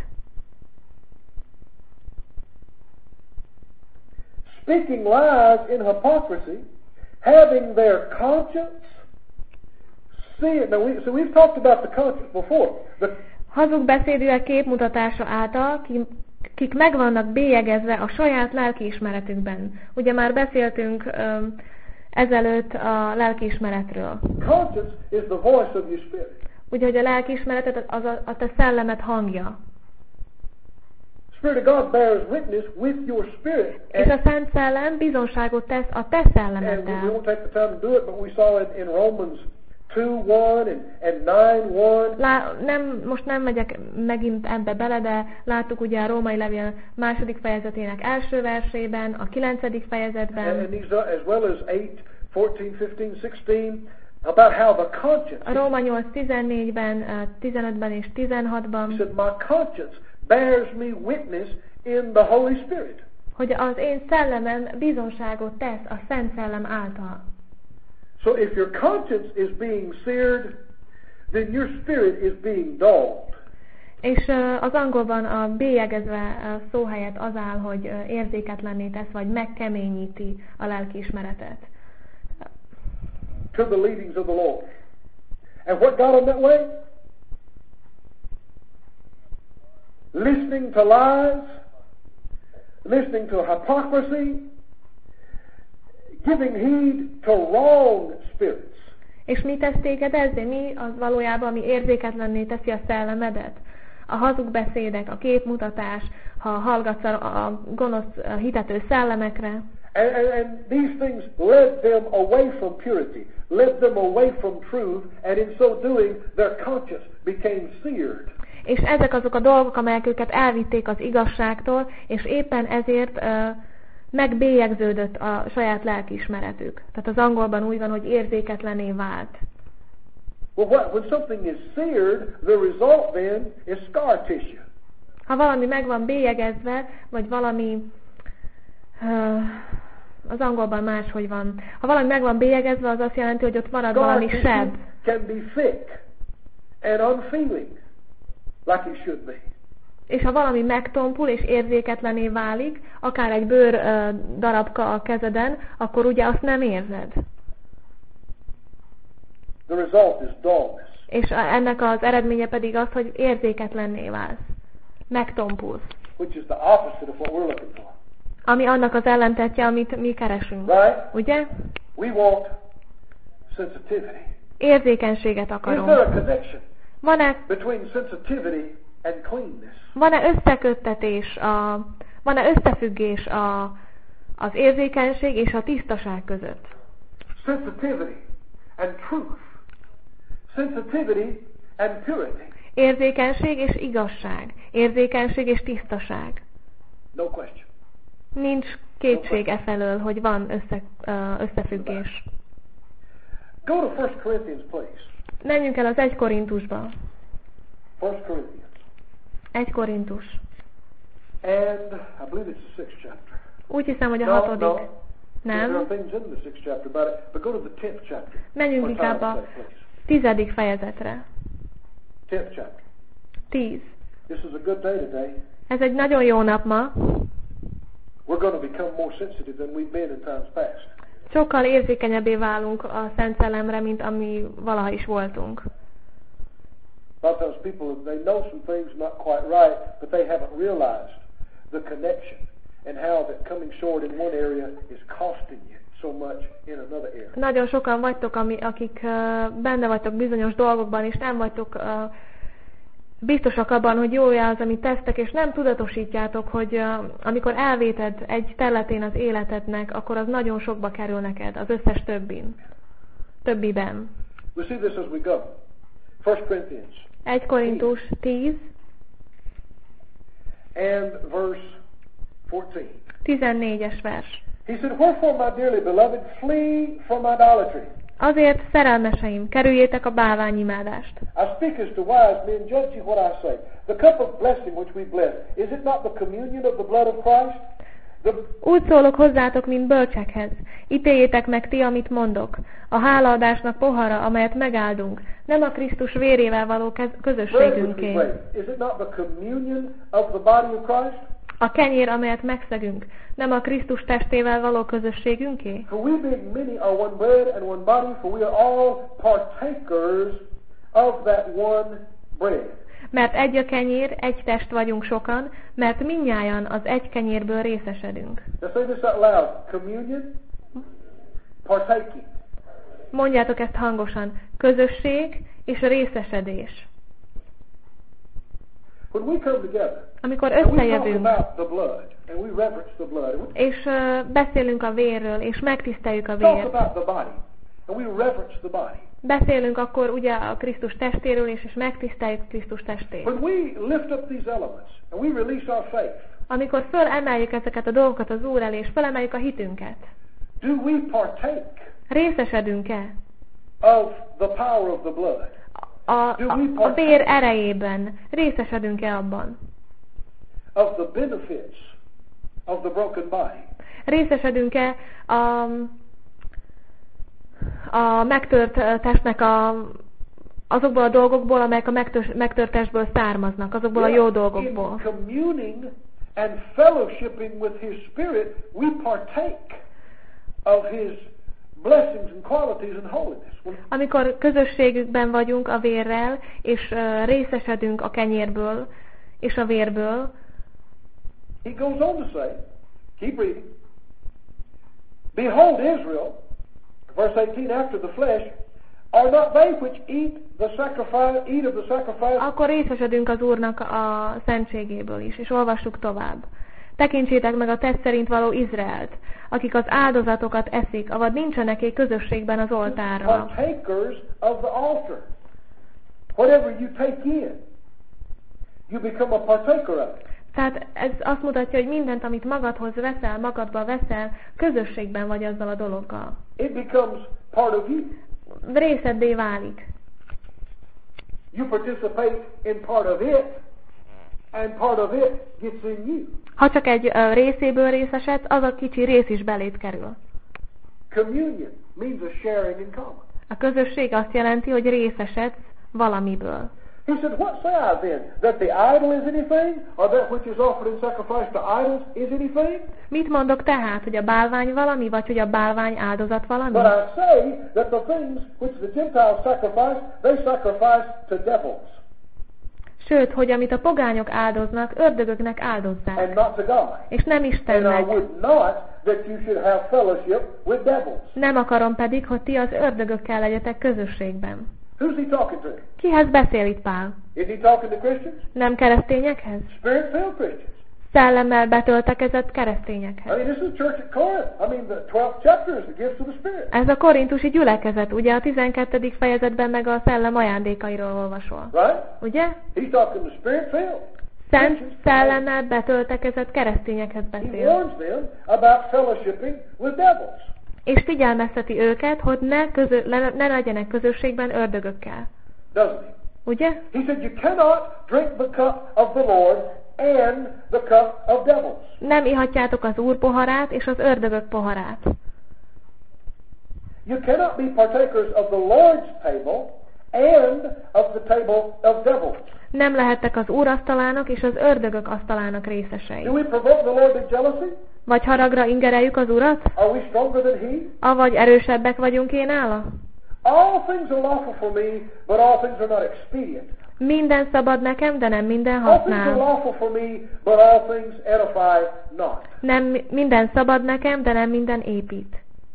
Speaking lies in hypocrisy, having their conscience see it. Now, we, so we've talked about the conscience before. The, Hazug beszédűek képmutatása által, ki, kik meg vannak bélyegezve a saját lelkiismeretükben. Ugye már beszéltünk um, ezelőtt a lelkiismeretről. conscience is the voice of your spirit. Ugye, hogy a lelkiismeretet az a, a te szellemed hangja. Spirit of God bears witness with your spirit. És a Szent Szellem bizonságot tesz a te And we szellemeddel. won't take the time to do it, but we saw it in Romans two one and, and nine one. Lá, nem, most nem megyek megint ebbe bele, de láttuk ugye a Római Levél második fejezetének első versében, a kilencedik And, fejezetben, and these are, as well as eight, fourteen, fifteen, sixteen, about how the conscience. a Róma nyolc tizennégyben, tizenötben és He tizenhatban, said, my conscience bears me witness in the Holy Spirit. hogy az én szellemem bizonságot tesz a Szent Szellem által. So if your conscience is being seared, then your spirit is being dulled. És uh, az angolban a bélyegezve uh, szó helyett az áll, hogy uh, érzéketlenné tesz, vagy megkeményíti a lelkiismeretet. To the leadings of the Lord. And what got them that way? Listening to lies, listening to hypocrisy, giving heed to wrong spirits. És mi tesz téged ezzel? Mi az valójában, ami érzéketlenné teszi a szellemedet? A hazug beszédek, a képmutatás, ha hallgatsz a, a gonosz a hitető szellemekre. And, and, and these things led them away from purity, led them away from truth, and in so doing, their conscience became seared. és ezek azok a dolgok, amelyek őket elvitték az igazságtól, és éppen ezért uh, megbélyegződött a saját lelkiismeretük. Tehát az angolban úgy van, hogy érzéketlené vált. Well, what, when something is seared, the result then is scar tissue. Ha valami meg van bélyegezve, vagy valami... Uh, az angolban máshogy van. Ha valami meg van bélyegezve, az azt jelenti, hogy ott marad valami seb. Can be thick and unfeeling, like it should be. És ha valami megtompul és érzéketlené válik, akár egy bőr uh, darabka a kezeden, akkor ugye azt nem érzed. The result is dullness. És ennek az eredménye pedig az, hogy érzéketlenné válsz. Megtompulsz. Which is the opposite of what we're looking for. Ami annak az ellentetje, amit mi keresünk. Right? Ugye? We want sensitivity. Érzékenységet Is akarunk. there a connection Van-e, between sensitivity and cleanness? van-e összeköttetés, a, van-e összefüggés a, az érzékenység és a tisztaság között? Sensitivity and truth. Sensitivity and purity. Érzékenység és igazság. Érzékenység és tisztaság. No question. Nincs kétség e felől, hogy van össze, összefüggés. Go to First Corinthians, please. Menjünk el az egy Korintusba. First Corinthians. egy Korintus. And I believe it's the sixth chapter. Úgy hiszem, hogy a No, hatodik. no. Nem? There are things in the sixth chapter about it, but go to the tenth chapter. Menjünk For inkább time's a sake, please. tizedik fejezetre. Tenth chapter. Tíz. This is a good day today. Ez egy nagyon jó nap ma. We're going to become more sensitive than we've been in times past. Sokkal érzékenyebbé válunk a Szent Szellemre, mint ami valaha is voltunk. A lot of times people, they know some things not quite right, but they haven't realized the connection and how that coming short in one area is costing you so much in another area. Nagyon sokan vagytok, ami, akik uh, benne vagytok bizonyos dolgokban, és nem vagytok uh, biztosak abban, hogy jó az, amit tesztek, és nem tudatosítjátok, hogy uh, amikor elvéted egy területén az életednek, akkor az nagyon sokba kerül neked, az összes többin. Többiben. We see this as we go. First Corinthians. egy Korintus tíz. And verse fourteen. tizennégyes vers. He said, wherefore, my dearly beloved, flee from idolatry. Azért, szerelmeseim, kerüljétek a bálványimádást. I speak as to wise men, judge ye what I say. The cup of blessing which we bless, is it not the communion of the blood of Christ? The... Úgy szólok hozzátok, mint bölcsekhez. Ítéljétek meg ti, amit mondok. A hálaadásnak pohara, amelyet megáldunk, nem a Krisztus vérével való közösségünké. Is it not the communion of the body of Christ? A kenyér, amelyet megszegünk, nem a Krisztus testével való közösségünké? For we being many are one bread and one body, for we are all partakers of that one bread. Mert egy a kenyér, egy test vagyunk sokan, mert mindnyájan az egy kenyérből részesedünk. Now say this out loud. Communion, partaking. Mondjátok ezt hangosan. Közösség és részesedés. When we come together, amikor and we talk összejövünk, about the blood, and we reverence the blood, and we és uh, beszélünk a vérről, és megtiszteljük a talk vért, about the body, and we reverence the body. beszélünk akkor ugye a Krisztus testéről is, és megtiszteljük Krisztus testét. When we lift up these elements, and we release our faith, Amikor fölemeljük ezeket a dolgokat az Úr elé, és fölemeljük a hitünket, do we partake részesedünk-e of the power of the blood? a, a, a vér erejében? Részesedünk-e abban? Of the benefits of the broken body? Részesedünk-e a, a megtört testnek a, azokból a dolgokból, amelyek a megtört, megtört testből származnak, azokból a jó dolgokból? In communing and fellowshipping with His Spirit, we partake of His blessings and qualities and holiness. Amikor közösségükben vagyunk a vérrel, és uh, részesedünk a kenyérből és a vérből, He goes on to say, keep reading, behold Israel, verse eighteen, after the flesh, are not they which eat the sacrifice, eat of the sacrifice? Akkor részesedünk az Úrnak a szentségéből is, és olvassuk tovább. Tekintsétek meg a tett szerint való Izraelt, akik az áldozatokat eszik, avad nincsenek közösségben az oltárral. Partakers of the altar. Whatever you take in, you become a partaker of it. Tehát ez azt mutatja, hogy mindent, amit magadhoz veszel, magadba veszel, közösségben vagy azzal a dologgal. It becomes part of you. Részeddé válik. You participate in part of it, and part of it gets in you. Ha csak egy uh, részéből részesedsz, az a kicsi rész is beléd kerül. Communion means a sharing in common. A közösség azt jelenti, hogy részesedsz valamiből. He said, what say I then? That the idol is anything? Or that which is offered in sacrifice to idols is anything? Mit mondok tehát, hogy a bálvány valami, vagy hogy a bálvány áldozat valami? But I say that the things which the Gentiles sacrifice, they sacrifice to devils. Sőt, hogy amit a pogányok áldoznak, ördögöknek áldozzák. And not to God. És nem And I Istennek. would not that you should have fellowship with devils. Nem akarom pedig, hogy ti az ördögökkel legyetek közösségben. Who's he talking to? Kihez beszél itt Pál? Is he talking to Christians? Nem keresztényekhez? Spirit-filled Christians. Szellemmel betöltekezett I keresztényekhez. mean, this is the church at Corinth. I mean, the twelfth chapter is the gifts of the Spirit. Ez a korintusi gyülekezet, ugye a tizenkettedik fejezetben meg a szellem ajándékairól olvasol. Right? Ugye? He's talking to spirit-filled. Szent szellemmel betöltekezett keresztényekhez He beszél. warns them about fellowshipping with devils. És figyelmezteti őket, hogy ne, közö, ne, ne legyenek közösségben ördögökkel. Doesn't he? Ugye? He said, you cannot drink the cup of the Lord and the cup of devils. Nem ihatjátok az Úr poharát és az ördögök poharát. You cannot be partakers of the Lord's table and of the table of devils. Nem lehettek az Úr asztalának és az ördögök asztalának részesei. Do we provoke the Lord to jealousy? Vagy haragra ingereljük az Urat? Are we stronger than He? Avagy erősebbek vagyunk én nála? All things are lawful for me, but all things are not expedient. Minden szabad nekem, de nem minden All things are használ. lawful for me, but all things edify not. Nem minden szabad nekem, de nem minden épít.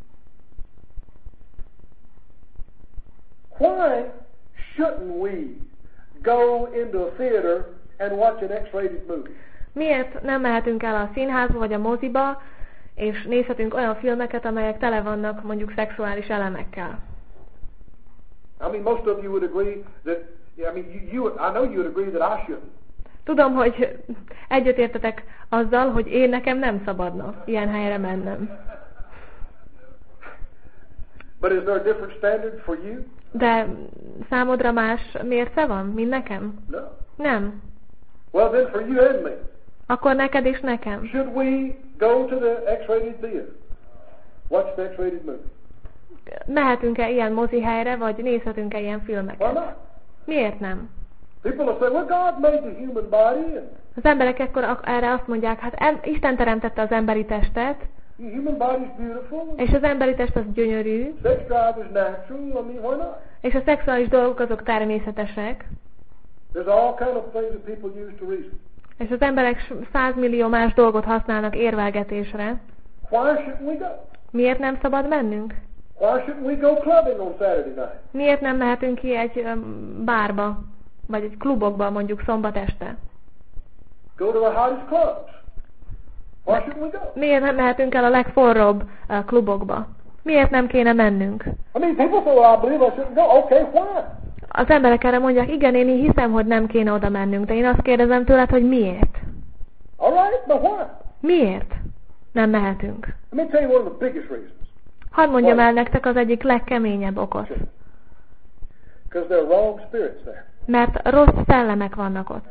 Why shouldn't we go into a theater and watch an X-rated movie? Miért nem mehetünk el a színházba vagy a moziba, és nézhetünk olyan filmeket, amelyek tele vannak mondjuk szexuális elemekkel? I mean, most of you would agree that, I mean, you, you I know you would agree that I shouldn't. Tudom, hogy egyetértetek azzal, hogy én nekem nem szabadna ilyen helyre mennem. But is there a different standard for you? De számodra más mérce van, mint nekem? No. Nem. Well, then for you and me, Akkor neked és nekem. should we go to the X-rated theater, watch the X-rated movie? Mehetünk-e ilyen mozihelyre, vagy nézhetünk-e ilyen Why filmeket? not? Miért nem? People will say, well, God made the human body, and Az emberek ekkor ak- erre azt mondják, hát em- Isten teremtette az emberi testet, the human body is beautiful, és az emberi test az gyönyörű, sex drive is natural. I mean, why not? és a szexuális dolgok azok természetesek, There's all kind of things that people use to reason. és az emberek százmillió más dolgot használnak érvelgetésre. Why shouldn't we go? Miért nem szabad mennünk? Why shouldn't we go clubbing on Saturday night? Miért nem mehetünk ki egy öm, bárba, vagy egy klubokba mondjuk szombat este? Go to the hottest clubs. Why shouldn't we go? Miért nem mehetünk el a legforróbb uh, klubokba? Miért nem kéne mennünk? I mean, people say, well, I believe I shouldn't go. Okay, why? Az emberek erre mondják, igen, én így hiszem, hogy nem kéne oda mennünk, de én azt kérdezem tőled, hogy miért? All right, but why? Miért nem mehetünk? Let me tell you one of the biggest reasons. Hadd mondjam el nektek az egyik legkeményebb okot. Because there are wrong spirits there. Mert rossz szellemek vannak ott.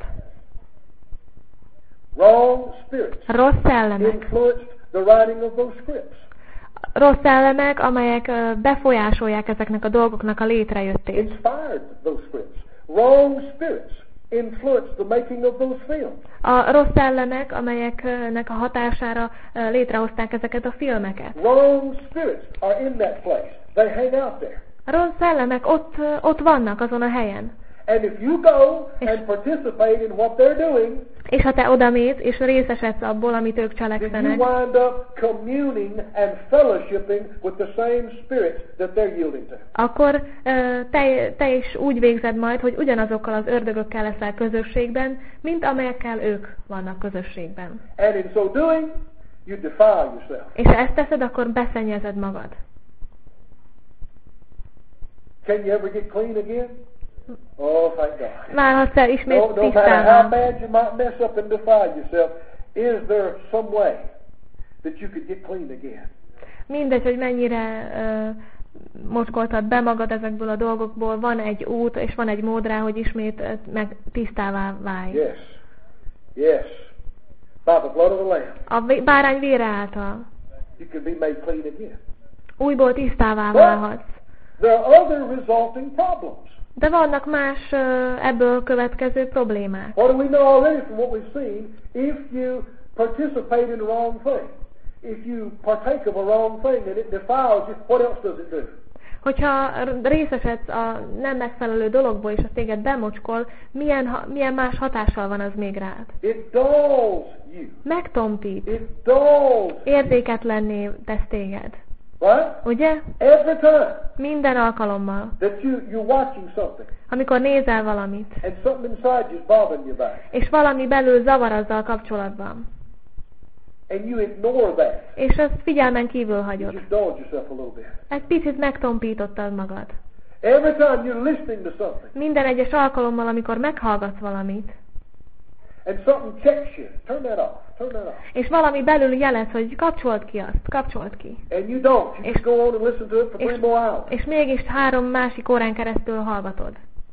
Wrong spirits Rossz szellemek. influenced the writing of those scripts. Rossz szellemek, amelyek ö, befolyásolják ezeknek a dolgoknak a létrejöttét. Inspired those scripts. Wrong spirits influenced the making of those films. A rossz szellemek, amelyeknek a hatására ö, létrehozták ezeket a filmeket. Wrong spirits are in that place. They hang out there. A rossz szellemek ott, ö, ott vannak azon a helyen. And if you go and participate in what they're doing, És ha te odamész, és részesedsz abból, amit ők then you cselekszenek, wind up communing and fellowshipping with the same spirits that they're yielding to. akkor ö, te, te is úgy végzed majd, hogy ugyanazokkal az ördögökkel leszel közösségben, mint amelyekkel ők vannak közösségben. And in so doing, you defile yourself. És ha ezt teszed, akkor beszennyezed magad. Can you ever get clean again? Oh, thank God. Válhatsz el ismét No, no matter how tisztává. bad you might mess up and defile yourself, is there some way that you could get clean again? Mindegy, hogy mennyire uh, mockoltad be magad ezekből a dolgokból, van egy út, és van egy mód rá, hogy ismét uh, meg tisztává válj. Yes. Yes. By the blood of the Lamb, A vé- bárány vére által you can be made clean again. újból tisztává válhatsz. There are other resulting problems. De vannak más uh, ebből következő problémák. What do we know already from what we've seen? If you participate in the wrong thing, if you partake of a wrong thing and it defiles you, what else does it do? Hogyha részesedsz a nem megfelelő dologból, és az téged bemocskol, milyen, ha- milyen más hatással van az még rád? It dulls you. Megtompít, It dulls. érzéketlenné tesz téged. Right? Ugye? Every time Minden alkalommal, that you, you're watching something amikor nézel valamit, and something inside you is bothering you back, és valami belül zavar azzal kapcsolatban, and you ignore that, és ezt figyelmen kívül you hagyod. just dulled yourself a little bit. Egy picit megtompítottad magad. Every time you're listening to something Minden egyes alkalommal, amikor meghallgatsz valamit, and something checks you, turn that off, turn that off. és valami belül jelez, hogy kapcsold ki azt, kapcsold ki. And you don't. You just go on and listen to it for three És, more hours. és mégis három másik órán keresztül hallgatod.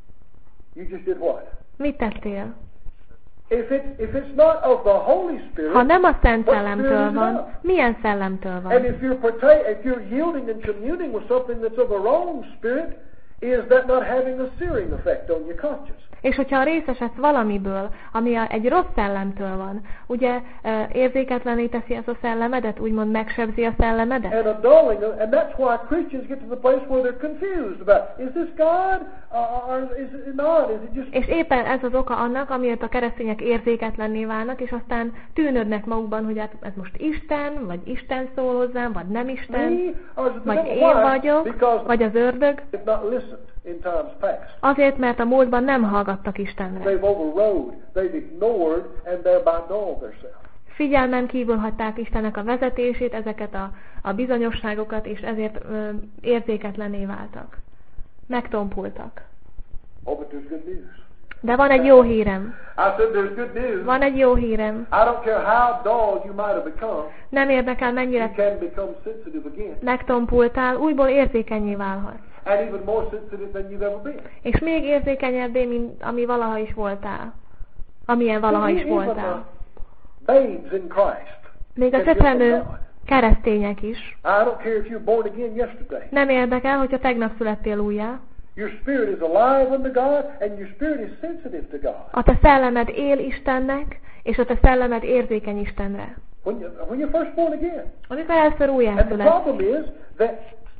You just did what? Mit tettél? If it's, if it's not of the Holy Spirit, Ha nem a Szent what Szellemtől spirit is van, that? milyen szellemtől And van? if you're partake, if you're yielding and communing with something that's of a wrong spirit, is that not having a searing effect on your conscience? És hogyha részesedsz valamiből, ami a, egy rossz szellemtől van, ugye e, érzéketlené teszi ez a szellemedet, úgymond megsebzi a szellemedet? And a dulling, and that's why Christians get to the place where they're confused about, is this God, uh, or is it not? Is it just... És éppen ez az oka annak, amiért a keresztények érzéketlenné válnak, és aztán tűnődnek magukban, hogy hát ez most Isten, vagy Isten szól hozzám, vagy nem Isten, Me, or is it the vagy devil? én Why? vagyok, Because vagy az ördög. they've not listened in times past. Azért, mert a múltban nem hallgattak Istenre. They've overrode, they've ignored, and thereby dulled themselves. Figyelmen kívül hagyták Istennek a vezetését, ezeket a, a bizonyosságokat, és ezért ö, érzéketlenné váltak. Megtompultak. Oh, but there's good news. De van egy jó hírem. I said there's good news. Van egy jó hírem. I don't care how dull you might have become, Nem érdekel, you mennyire can become sensitive again. megtompultál, újból érzékenyé válhatsz. And even more sensitive than you've ever been. És még érzékenyebbé, mint ami valaha is voltál. Amilyen valaha is Even voltál. the babes in Christ. Még a can hear csecsemő from God. keresztények is. I don't care if you were born again yesterday. Nem érdekel, hogyha tegnap születtél újjá. Your spirit is alive unto God, and your spirit is sensitive to God. A te szellemed él Istennek, és a te szellemed érzékeny Istenre. When, you, when you're first born again. Amikor először And the újjászületsz. problem is that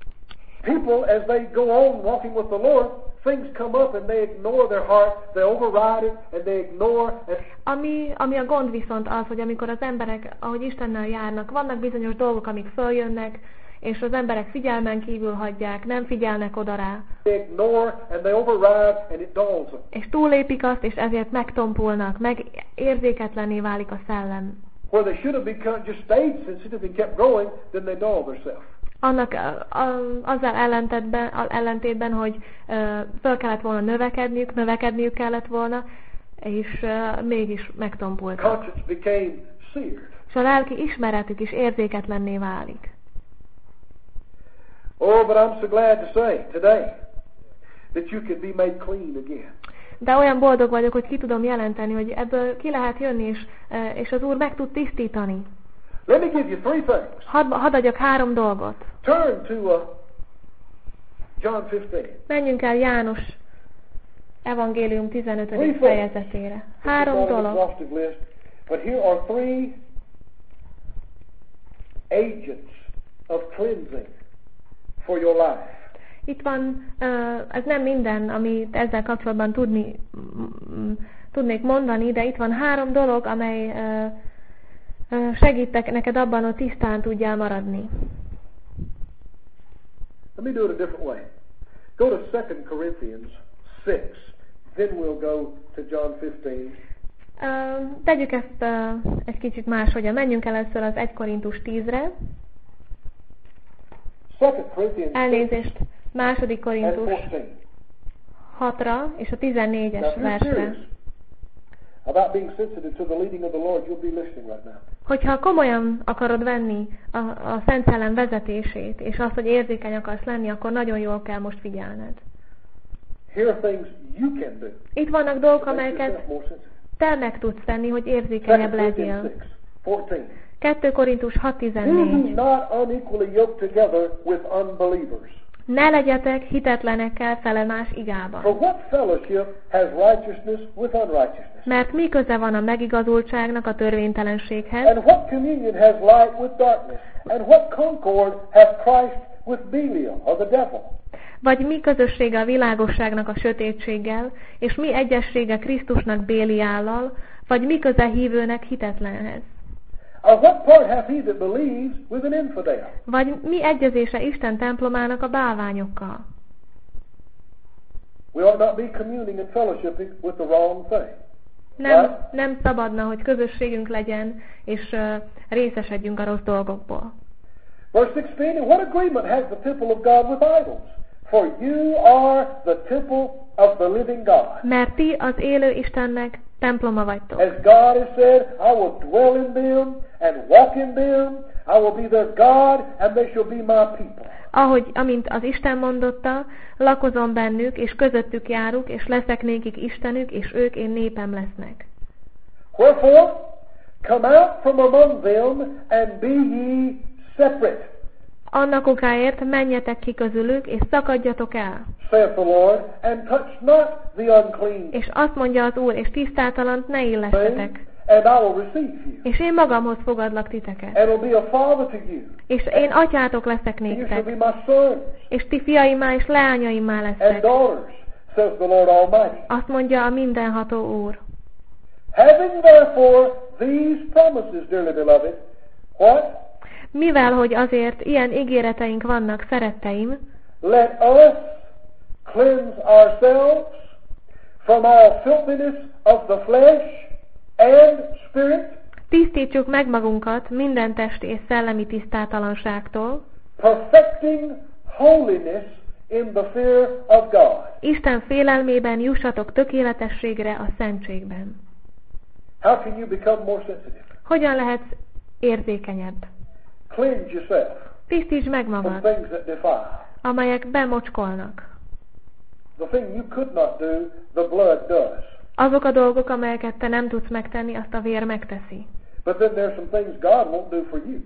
people, as they go on walking with the Lord, things come up and they ignore their heart, they override it, and they ignore. And Ami, ami a gond viszont az, hogy amikor az emberek, ahogy Istennel járnak, vannak bizonyos dolgok, amik följönnek, és az emberek figyelmen kívül hagyják, nem figyelnek oda rá, they ignore and they override, and it dulls them. és túllépik azt, és ezért megtompulnak, meg érzéketlenné válik a szellem. Where they should have become just stayed sensitive and kept growing, then they dull themselves. Annak a, a, azzal ellentétben, a, ellentétben, hogy uh, föl kellett volna növekedniük, növekedniük kellett volna, és uh, mégis megtompultak. Conscience became seared. És a lelki ismeretük is érzéketlenné válik. Oh, but I'm so glad to say today that you can be made clean again. De olyan boldog vagyok, hogy ki tudom jelenteni, hogy ebből ki lehet jönni, és, uh, és az Úr meg tud tisztítani. Let me give you three things. Hadd hadd adjak három dolgot. Turn to uh, John fifteen. Menjünk el János evangélium tizenötödik Three things. fejezetére. This is Három not an dolog. exhaustive list, but here are three agents of cleansing for your life. Itt van, uh, ez nem minden, amit ezzel kapcsolatban tudni, mm, tudnék mondani, de itt van három dolog, amely uh, uh, segítek neked abban, hogy tisztán tudjál maradni. Let me do it a different way. Go to Second Corinthians six, then we'll go to John fifteen. Uh, tegyük ezt uh, egy kicsit máshogyan. Menjünk először az egy Korintus tízre. Second Corinthians six Elnézést, második and Korintus fourteen. hatra és a tizennégyes Now, if you're versre. serious about being sensitive to the leading of the Lord, you'll be listening right now. Hogyha komolyan akarod venni a, a Szent Szellem vezetését, és azt, hogy érzékeny akarsz lenni, akkor nagyon jól kell most figyelned. Here are things you can do. Itt vannak dolgok, to make amelyeket yourself more sensitive. te meg tudsz tenni, hogy érzékenyebb Second Corinthians legyél. six fourteen. kettő Korintus hat You tizennégy. do not unequally yoke together with unbelievers. Ne legyetek hitetlenekkel felemás igában. For what fellowship has righteousness with unrighteousness? Mert mi köze van a megigazultságnak a törvénytelenséghez, And what communion has light with darkness? And what concord hath Christ with Belial, or the devil? vagy mi közössége a világosságnak a sötétséggel, és mi egyessége Krisztusnak Béliállal, vagy mi köze hívőnek hitetlenhez? Or what part hath he that believes with an infidel? Vagy mi egyezése Isten templomának a bálványokkal? We ought not be communing and fellowshipping with the wrong thing. Nem, nem szabadna, hogy közösségünk legyen, és uh, részesedjünk a rossz dolgokból. Verse sixteen, and what agreement has the temple of God with idols? For you are the temple of the living God. Mert ti az élő Istennek temploma vagytok. As God has said, I will dwell in them and walk in them. I will be their God, and they shall be my people. Ahogy, amint az Isten mondotta, lakozom bennük, és közöttük járok, és leszek nékik Istenük, és ők én népem lesznek. Wherefore, come out from among them, and be ye separate, Annak okáért menjetek ki közülük, és szakadjatok el. saith the Lord, and touch not the unclean És azt mondja az Úr, és tisztátalant ne thing, illessetek. and I will receive you, És én magamhoz fogadlak titeket. and will be a father to you, És én atyátok leszek and you shall be néktek. my sons És ti fiaimmá és leányaimmá and lesztek. daughters, says the Lord Almighty. Azt mondja a mindenható Úr. Having therefore these promises, dearly beloved, what? Mivel, hogy azért ilyen ígéreteink vannak, szeretteim, Let us cleanse ourselves from all filthiness of the flesh and spirit, tisztítsuk meg magunkat minden testi és szellemi tisztátalanságtól, perfecting holiness in the fear of God. Isten félelmében jussatok tökéletességre a szentségben. How can you become more sensitive? Hogyan lehetsz érzékenyebb? Cleanse yourself Tisztítsd meg from magad, things that defile. amelyek bemocskolnak. The thing you could not do, the blood does. Azok a dolgok, amelyeket te nem tudsz megtenni, azt a vér megteszi. But then there's some things God won't do for you.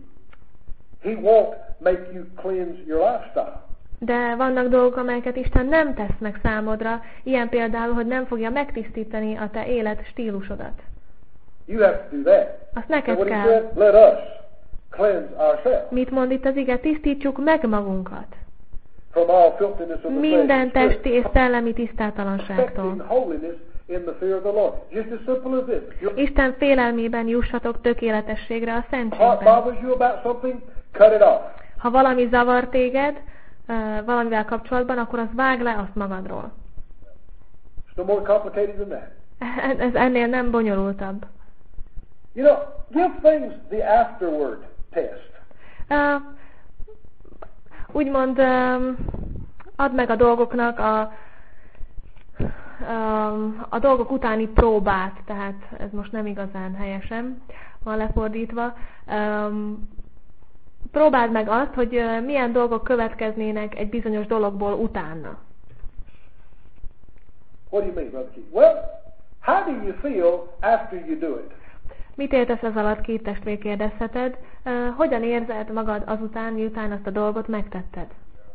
He won't make you cleanse your lifestyle. De vannak dolgok, amelyeket Isten nem tesz meg számodra, ilyen például, hogy nem fogja megtisztítani a te élet stílusodat. You have to do that. Azt And neked what he kell. said, let us cleanse ourselves Mit mond itt az ige? Tisztítsuk meg magunkat. from all filthiness of the Minden flesh. testi és szellemi tisztátalanságtól. Perfecting holiness in the fear of the Lord. Just as simple as this. Your Isten félelmében jussatok tökéletességre a heart szentségben. bothers you about something, cut it off. Ha valami zavar téged, uh, valamivel kapcsolatban, akkor az vágd le azt magadról. It's no more complicated than that. Ez ennél nem bonyolultabb. You know, give things the afterward test. Uh, úgymond um, add meg a dolgoknak a, um, a dolgok utáni próbát, tehát ez most nem igazán helyesen van lefordítva. Um, próbáld meg azt, hogy uh, milyen dolgok következnének egy bizonyos dologból utána. What do you mean, Brother Keith? Well, how do you feel after you do it? Mit értesz ez alatt, két testvér, kérdezheted? Uh, hogyan érzed magad azután, miután azt a dolgot megtetted?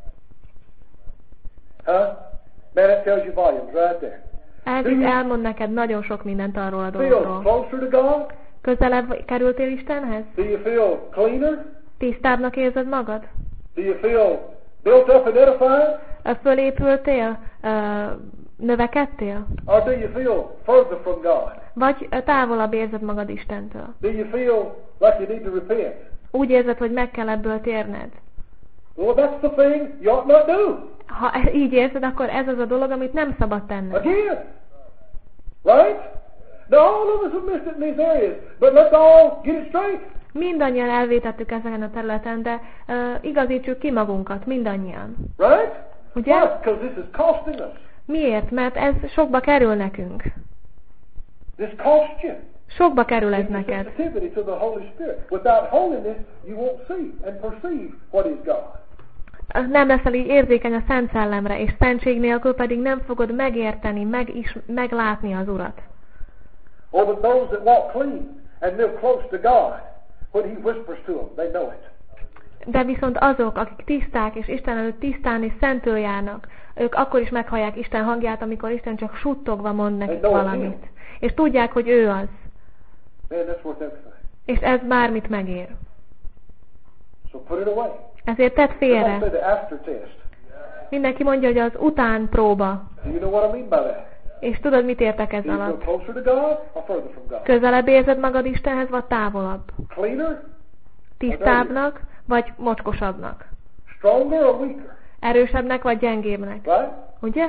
Huh? Man, that tells you volumes right there. Ez itt elmond neked nagyon sok mindent arról a Feel dologról. closer to God? Közelebb kerültél Istenhez? Do you feel cleaner? Tisztábbnak érzed magad? Do you feel built up and edified? Ö, Fölépültél? Ö, Növekedtél? Or do you feel further from God? Vagy ö, távolabb érzed magad Istentől? Do you feel like you need to repent? Úgy érzed, hogy meg kell ebből térned? Well, that's the thing you ought not do. Ha így érzed, akkor ez az a dolog, amit nem szabad tenned. Again. Right? Now, all of us have missed it in these areas, but let's all get it straight. Mindannyian elvétettük ezen a területen, de uh, igazítsuk ki magunkat, mindannyian. Right? Ugye? Why? Because this is costing us. Miért? Mert ez sokba kerül nekünk. This costs you. Sokba kerül ez It's a neked. sensitivity to the Holy Spirit. Without holiness, you won't see and perceive what is God. Nem leszel így érzékeny a Szent Szellemre, és szentség nélkül pedig nem fogod megérteni, meg is, meglátni az Urat. Or that those that walk clean and live close to God, when He whispers to them, they know it. De viszont azok, akik tiszták és Isten előtt tisztán és szentül járnak, ők akkor is meghallják Isten hangját, amikor Isten csak suttogva mond nekik valamit. És tudják, hogy ő az. Man, that's worth everything. És ez bármit megér. So put it away. Ezért tedd Everybody say félre. the after test. Mindenki mondja, hogy az után próba. Do you know what I mean by that? És tudod, mit értek ez Do you feel alatt? closer to God or further from God? Közelebb érzed magad Istenhez, vagy távolabb? Cleaner? Tisztábbnak, vagy mocskosabbnak? Stronger or weaker? Erősebbnek, vagy gyengébbnek? Right? Ugye?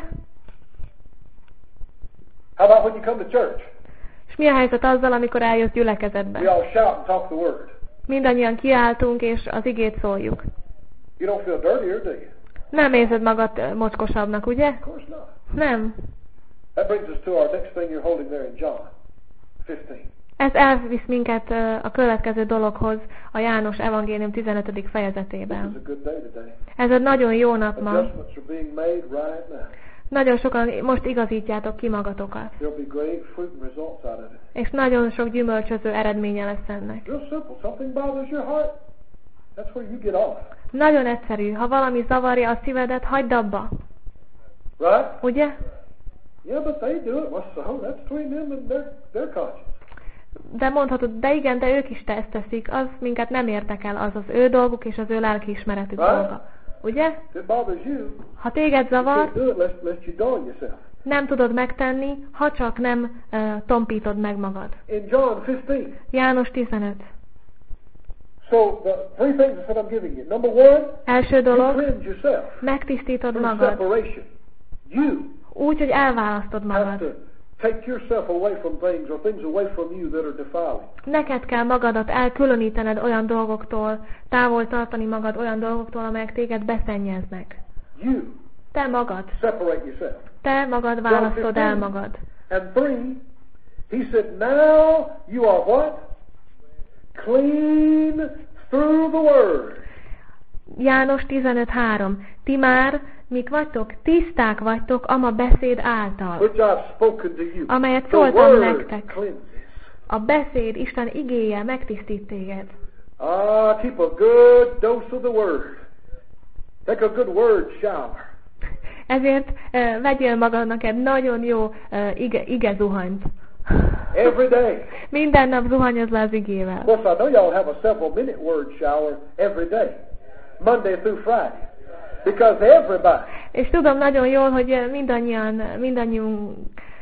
How about when you come to church? És mi a helyzet azzal, amikor eljössz We gyülekezetbe? all shout and talk the word. Mindannyian kiáltunk, és az igét szóljuk. You don't feel dirtier, do you? Nem érzed magad ö, mocskosabbnak, ugye? Of course not. Nem. That brings us to our next thing you're holding there in John fifteen. Ez elvisz minket ö, a következő dologhoz, a János evangélium tizenötödik This fejezetében. is a good day today. Ez egy nagyon jó nap ma. Adjustments are being made right now. Nagyon sokan most igazítjátok ki magatokat. There'll be great fruit and results out of it. És nagyon sok gyümölcsöző eredménye lesz ennek. Real simple. Something bothers your heart. That's where you get off. Nagyon egyszerű. Ha valami zavarja a szívedet, hagyd abba. Right? Ugye? Yeah, but they do it. Well, so that's between them and their, their conscience. De mondhatod, de igen, de ők is te ezt teszik, az minket nem érdekel, az az ő dolguk és az ő lelkiismeretük Right? dolga. Ugye? If it bothers you, Ha téged you zavar, can't do it lest, lest you dull yourself. nem tudod megtenni, ha csak nem uh, tompítod meg magad. In John fifteen. János tizenöt. So the three things I said I'm giving you. Number one, Első you dolog, cleanse yourself megtisztítod through magad. separation. You Úgy, hogy elválasztod have magad. to take yourself away from things or things away from you that are defiling. Neked kell magadat elkülönítened olyan dolgoktól, távol tartani magad olyan dolgoktól, amelyek téged beszennyeznek. You Te magad. separate yourself. Te magad választod el magad. And three, he said, now you are what? Clean through the word. János tizenöt három. Ti már, mik vagytok? Tiszták vagytok ama beszéd által, Which I've spoken to you. amelyet The szóltam word nektek. cleanses. A beszéd, Isten igéje megtisztít téged. Ah, keep a good dose of the word. Take a good word shower. Ezért uh, vegyél magadnak egy nagyon jó uh, ige, ige zuhanyt. Every day. Minden nap zuhanyozz le az igével. Of course, I know y'all have a several minute word shower every day. Monday through Friday. Because everybody. És tudom nagyon jól, hogy mindannyian, mindannyiunk,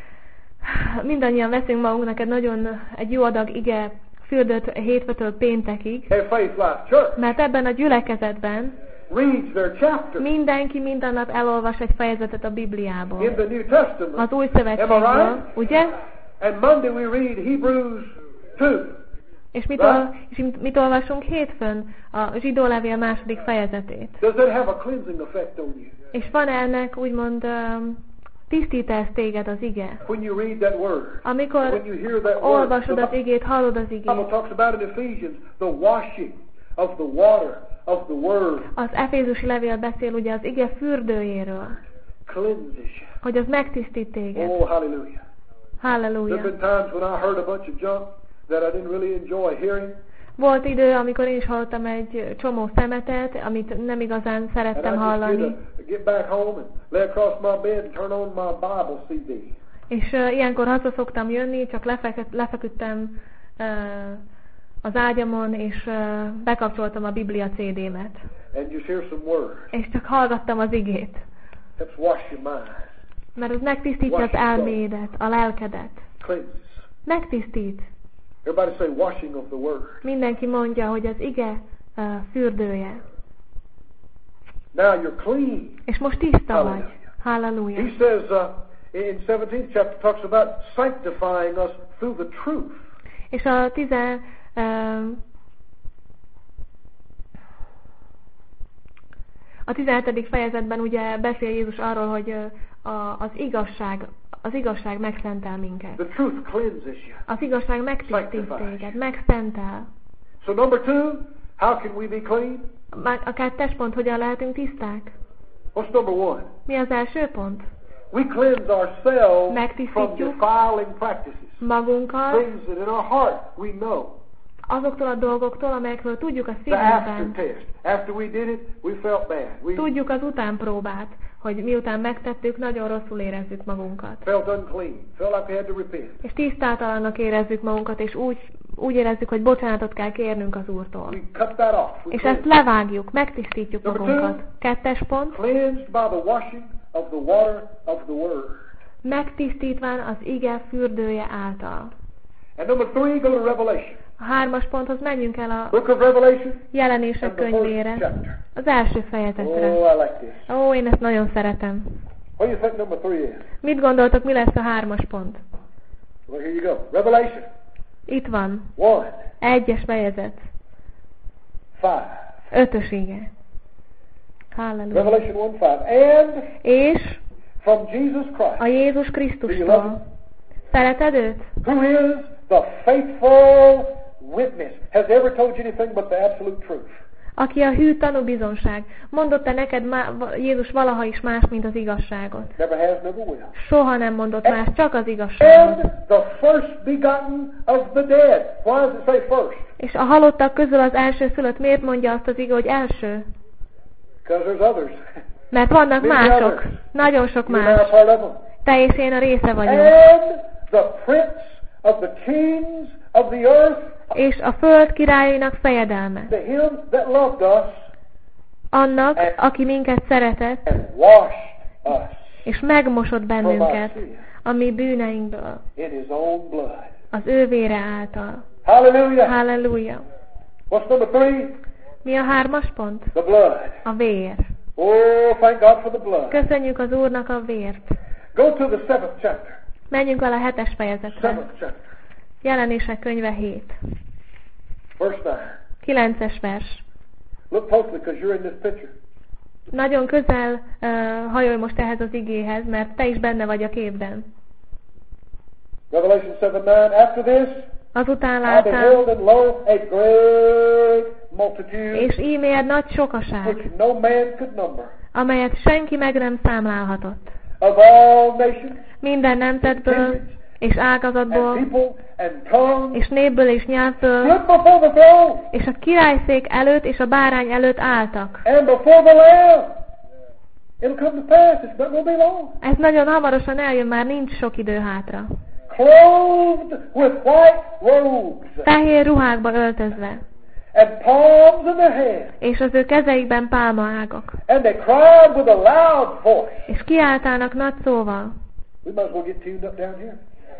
mindannyian veszünk magunknak egy nagyon, egy jó adag ige fürdőt hétfőtől péntekig, At Faith Life Church. mert ebben a gyülekezetben Reads their chapter. mindenki minden nap elolvas egy fejezetet a Bibliából. In the New Testament. Az új Am I szövetségből, right? ugye? And Monday we read Hebrews two. És mit, ol, és mit, mit olvasunk hétfőn? A zsidó levél második fejezetét. Does that have a cleansing effect on you? És van ennek úgymond um, tisztít ez téged az ige? When you read that word. Amikor When you hear that word. olvasod az igét, hallod az The Bible igét. talks about in Ephesians the washing of the water of the word. Az Efézusi levél beszél ugye az ige fürdőjéről, Cleanses you. hogy az megtisztít téged. Oh, hallelujah. There Halleluja. have been times when I heard a bunch of junk that I didn't really enjoy hearing. Volt idő, amikor én is hallottam egy csomó szemetet, amit nem igazán And szerettem I just hallani. get, a, get back home and lay across my bed and turn on my Bible C D. És uh, ilyenkor haza szoktam jönni, csak lefeküdt, lefeküdtem uh, az ágyamon, és uh, bekapcsoltam a Biblia cé dé-met. And just hear some words. És csak hallgattam az igét. Helps wash your mind. Mert az megtisztítja az elmédet, a lelkedet. Cleanses. Megtisztít. Everybody say washing of the word. Mindenki mondja, hogy az ige uh, fürdője. Now you're clean. És most tiszta vagy. Hallelujah. Halleluja. He says uh, in seventeenth chapter talks about sanctifying us through the truth. És a tizen... Uh, a tizenhetedik fejezetben ugye beszél Jézus arról, hogy a, az igazság, az igazság megszentel minket. The truth cleanses you. Az igazság megtisztít téged, megszentel. So number two, how can we be clean? A kettes pont, hogyan lehetünk tiszták? What's number one? Mi az első pont? We cleanse ourselves from Megtisztítjuk defiling practices. magunkat Things that in our heart we know. azoktól a dolgoktól, amelyekről tudjuk a The after szívünkben. test. After we did it, we felt bad. We Tudjuk az utánpróbát, hogy miután megtettük, nagyon rosszul érezzük magunkat. felt unclean. Felt like we had to repent. És tisztátalannak érezzük magunkat, és úgy, úgy érezzük, hogy bocsánatot kell kérnünk az Úrtól. We cut that off. We És cleanse. ezt levágjuk, megtisztítjuk Number magunkat. two. Kettes pont, Cleansed by the washing of the water of the Word. megtisztítván az ige fürdője által. And number three, go to Revelation. A hármas ponthoz menjünk el a Book of Revelation Jelenések and the first könyvére, chapter. az első fejezetre. Oh, I like this. Ó, én ezt nagyon szeretem. What do you think number three is? Mit gondoltok, mi lesz a hármas pont? Well, here you go. Revelation Itt van. one, Egyes fejezet. five. Ötös ige. Hallelujah. Revelation one, five. And És from Jesus a Christ, Jézus Do you love Krisztustól. Szereted őt? who is the faithful witness, has ever told you anything but the absolute truth. Aki a hű tanúbizonság. Mondott-e neked má, Jézus valaha is más, mint az igazságot? Never has, never will. Soha nem mondott más, csak az igazságot. And the first begotten of the dead. Why does it say first? És a halottak közül az első szülött miért mondja azt az ige, hogy első? Because there's others. Mert vannak Many mások. others. Nagyon sok You're not a más. part of them. Te és én a része vagyunk. And the prince of the kings of the earth, És a föld királyainak fejedelme. to him that loved us Annak, aki minket szeretett, and washed us és megmosott from our bennünket sins a mi bűneinkből, in his own blood. az ő vére által. Hallelujah. Halleluja! What's number three? Mi a hármas pont? The blood. A vér. Oh, thank God for the blood. Köszönjük az Úrnak a vért. Go to the seventh chapter. Menjünk el a hetes fejezetre. Seventh chapter. Jelenések könyve hét. Verse nine. kilences vers. Look closely because you're in this picture. Nagyon közel uh, hajolj most ehhez az igéhez, mert te is benne vagy a képben. Revelation seven nine. After this, Azután I láttam, beheld and lo, a great multitude és ímér nagy sokaság, which no man could number, amelyet senki meg nem számlálhatott. of all nations, Minden nemzetből és and ágazatból, people, and tongues, és népből és nyelvből, stood before the throne és a királyszék előtt és a bárány előtt álltak. and before the Lamb. It'll come to pass. It's not going to be long. Ez nagyon hamarosan eljön, már nincs sok idő hátra. Clothed with white robes, Fehér ruhákba öltözve, and palms in their hands, és az ő kezeikben pálmaágak. and they cried with a loud voice. És kiáltálnak nagy szóval. We might as well get tuned up down here.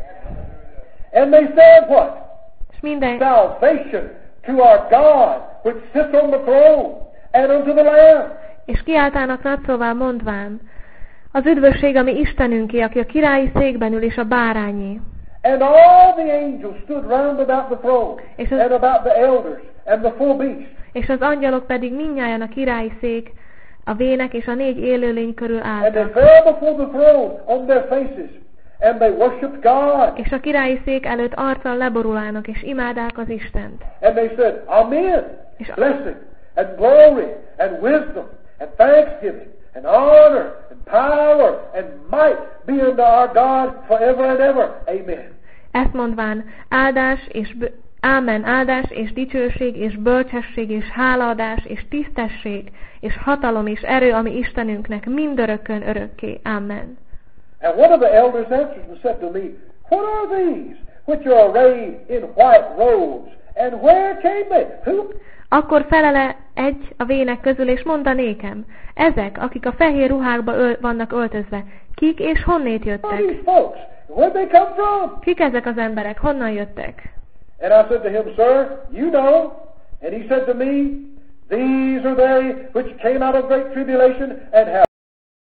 And they said what? És minden, Salvation to our God, which sits on the throne, and unto the Lamb. és kiáltálnak nagy szóval mondván, az üdvösség a mi Istenünké, aki a királyi székben ül, és a bárányé. And all the angels stood round about the throne, És az- and about the elders, and the four beasts. És az angyalok pedig mindnyájan a királyi szék, a vének és a négy élőlény körül And they álltak. fell before the throne on their faces, and they worshipped God. És a királyi szék előtt arccal leborulálnak, és imádák az Istent. And they said, Amen, És a- blessing, and glory, and wisdom, and thanksgiving, and honor, and power, and might be unto our God forever and ever. Amen. Ezt mondván, áldás és bö- ámen, áldás és dicsőség és bölcsesség és hálaadás és tisztesség és hatalom és erő a mi Istenünknek mindörökkön örökké. Amen. And one of the elders answered and said to me, What are these which are arrayed in white robes, and where came they? Who? Akkor felele egy a vének közül, és mondta nékem, ezek, akik a fehér ruhákba öl- vannak öltözve, kik és honnét Who are jöttek? these folks? Where'd they come from? Kik ezek az emberek? Honnan jöttek? And I said to him, Sir, you know. And he said to me, These are they which came out of great tribulation and have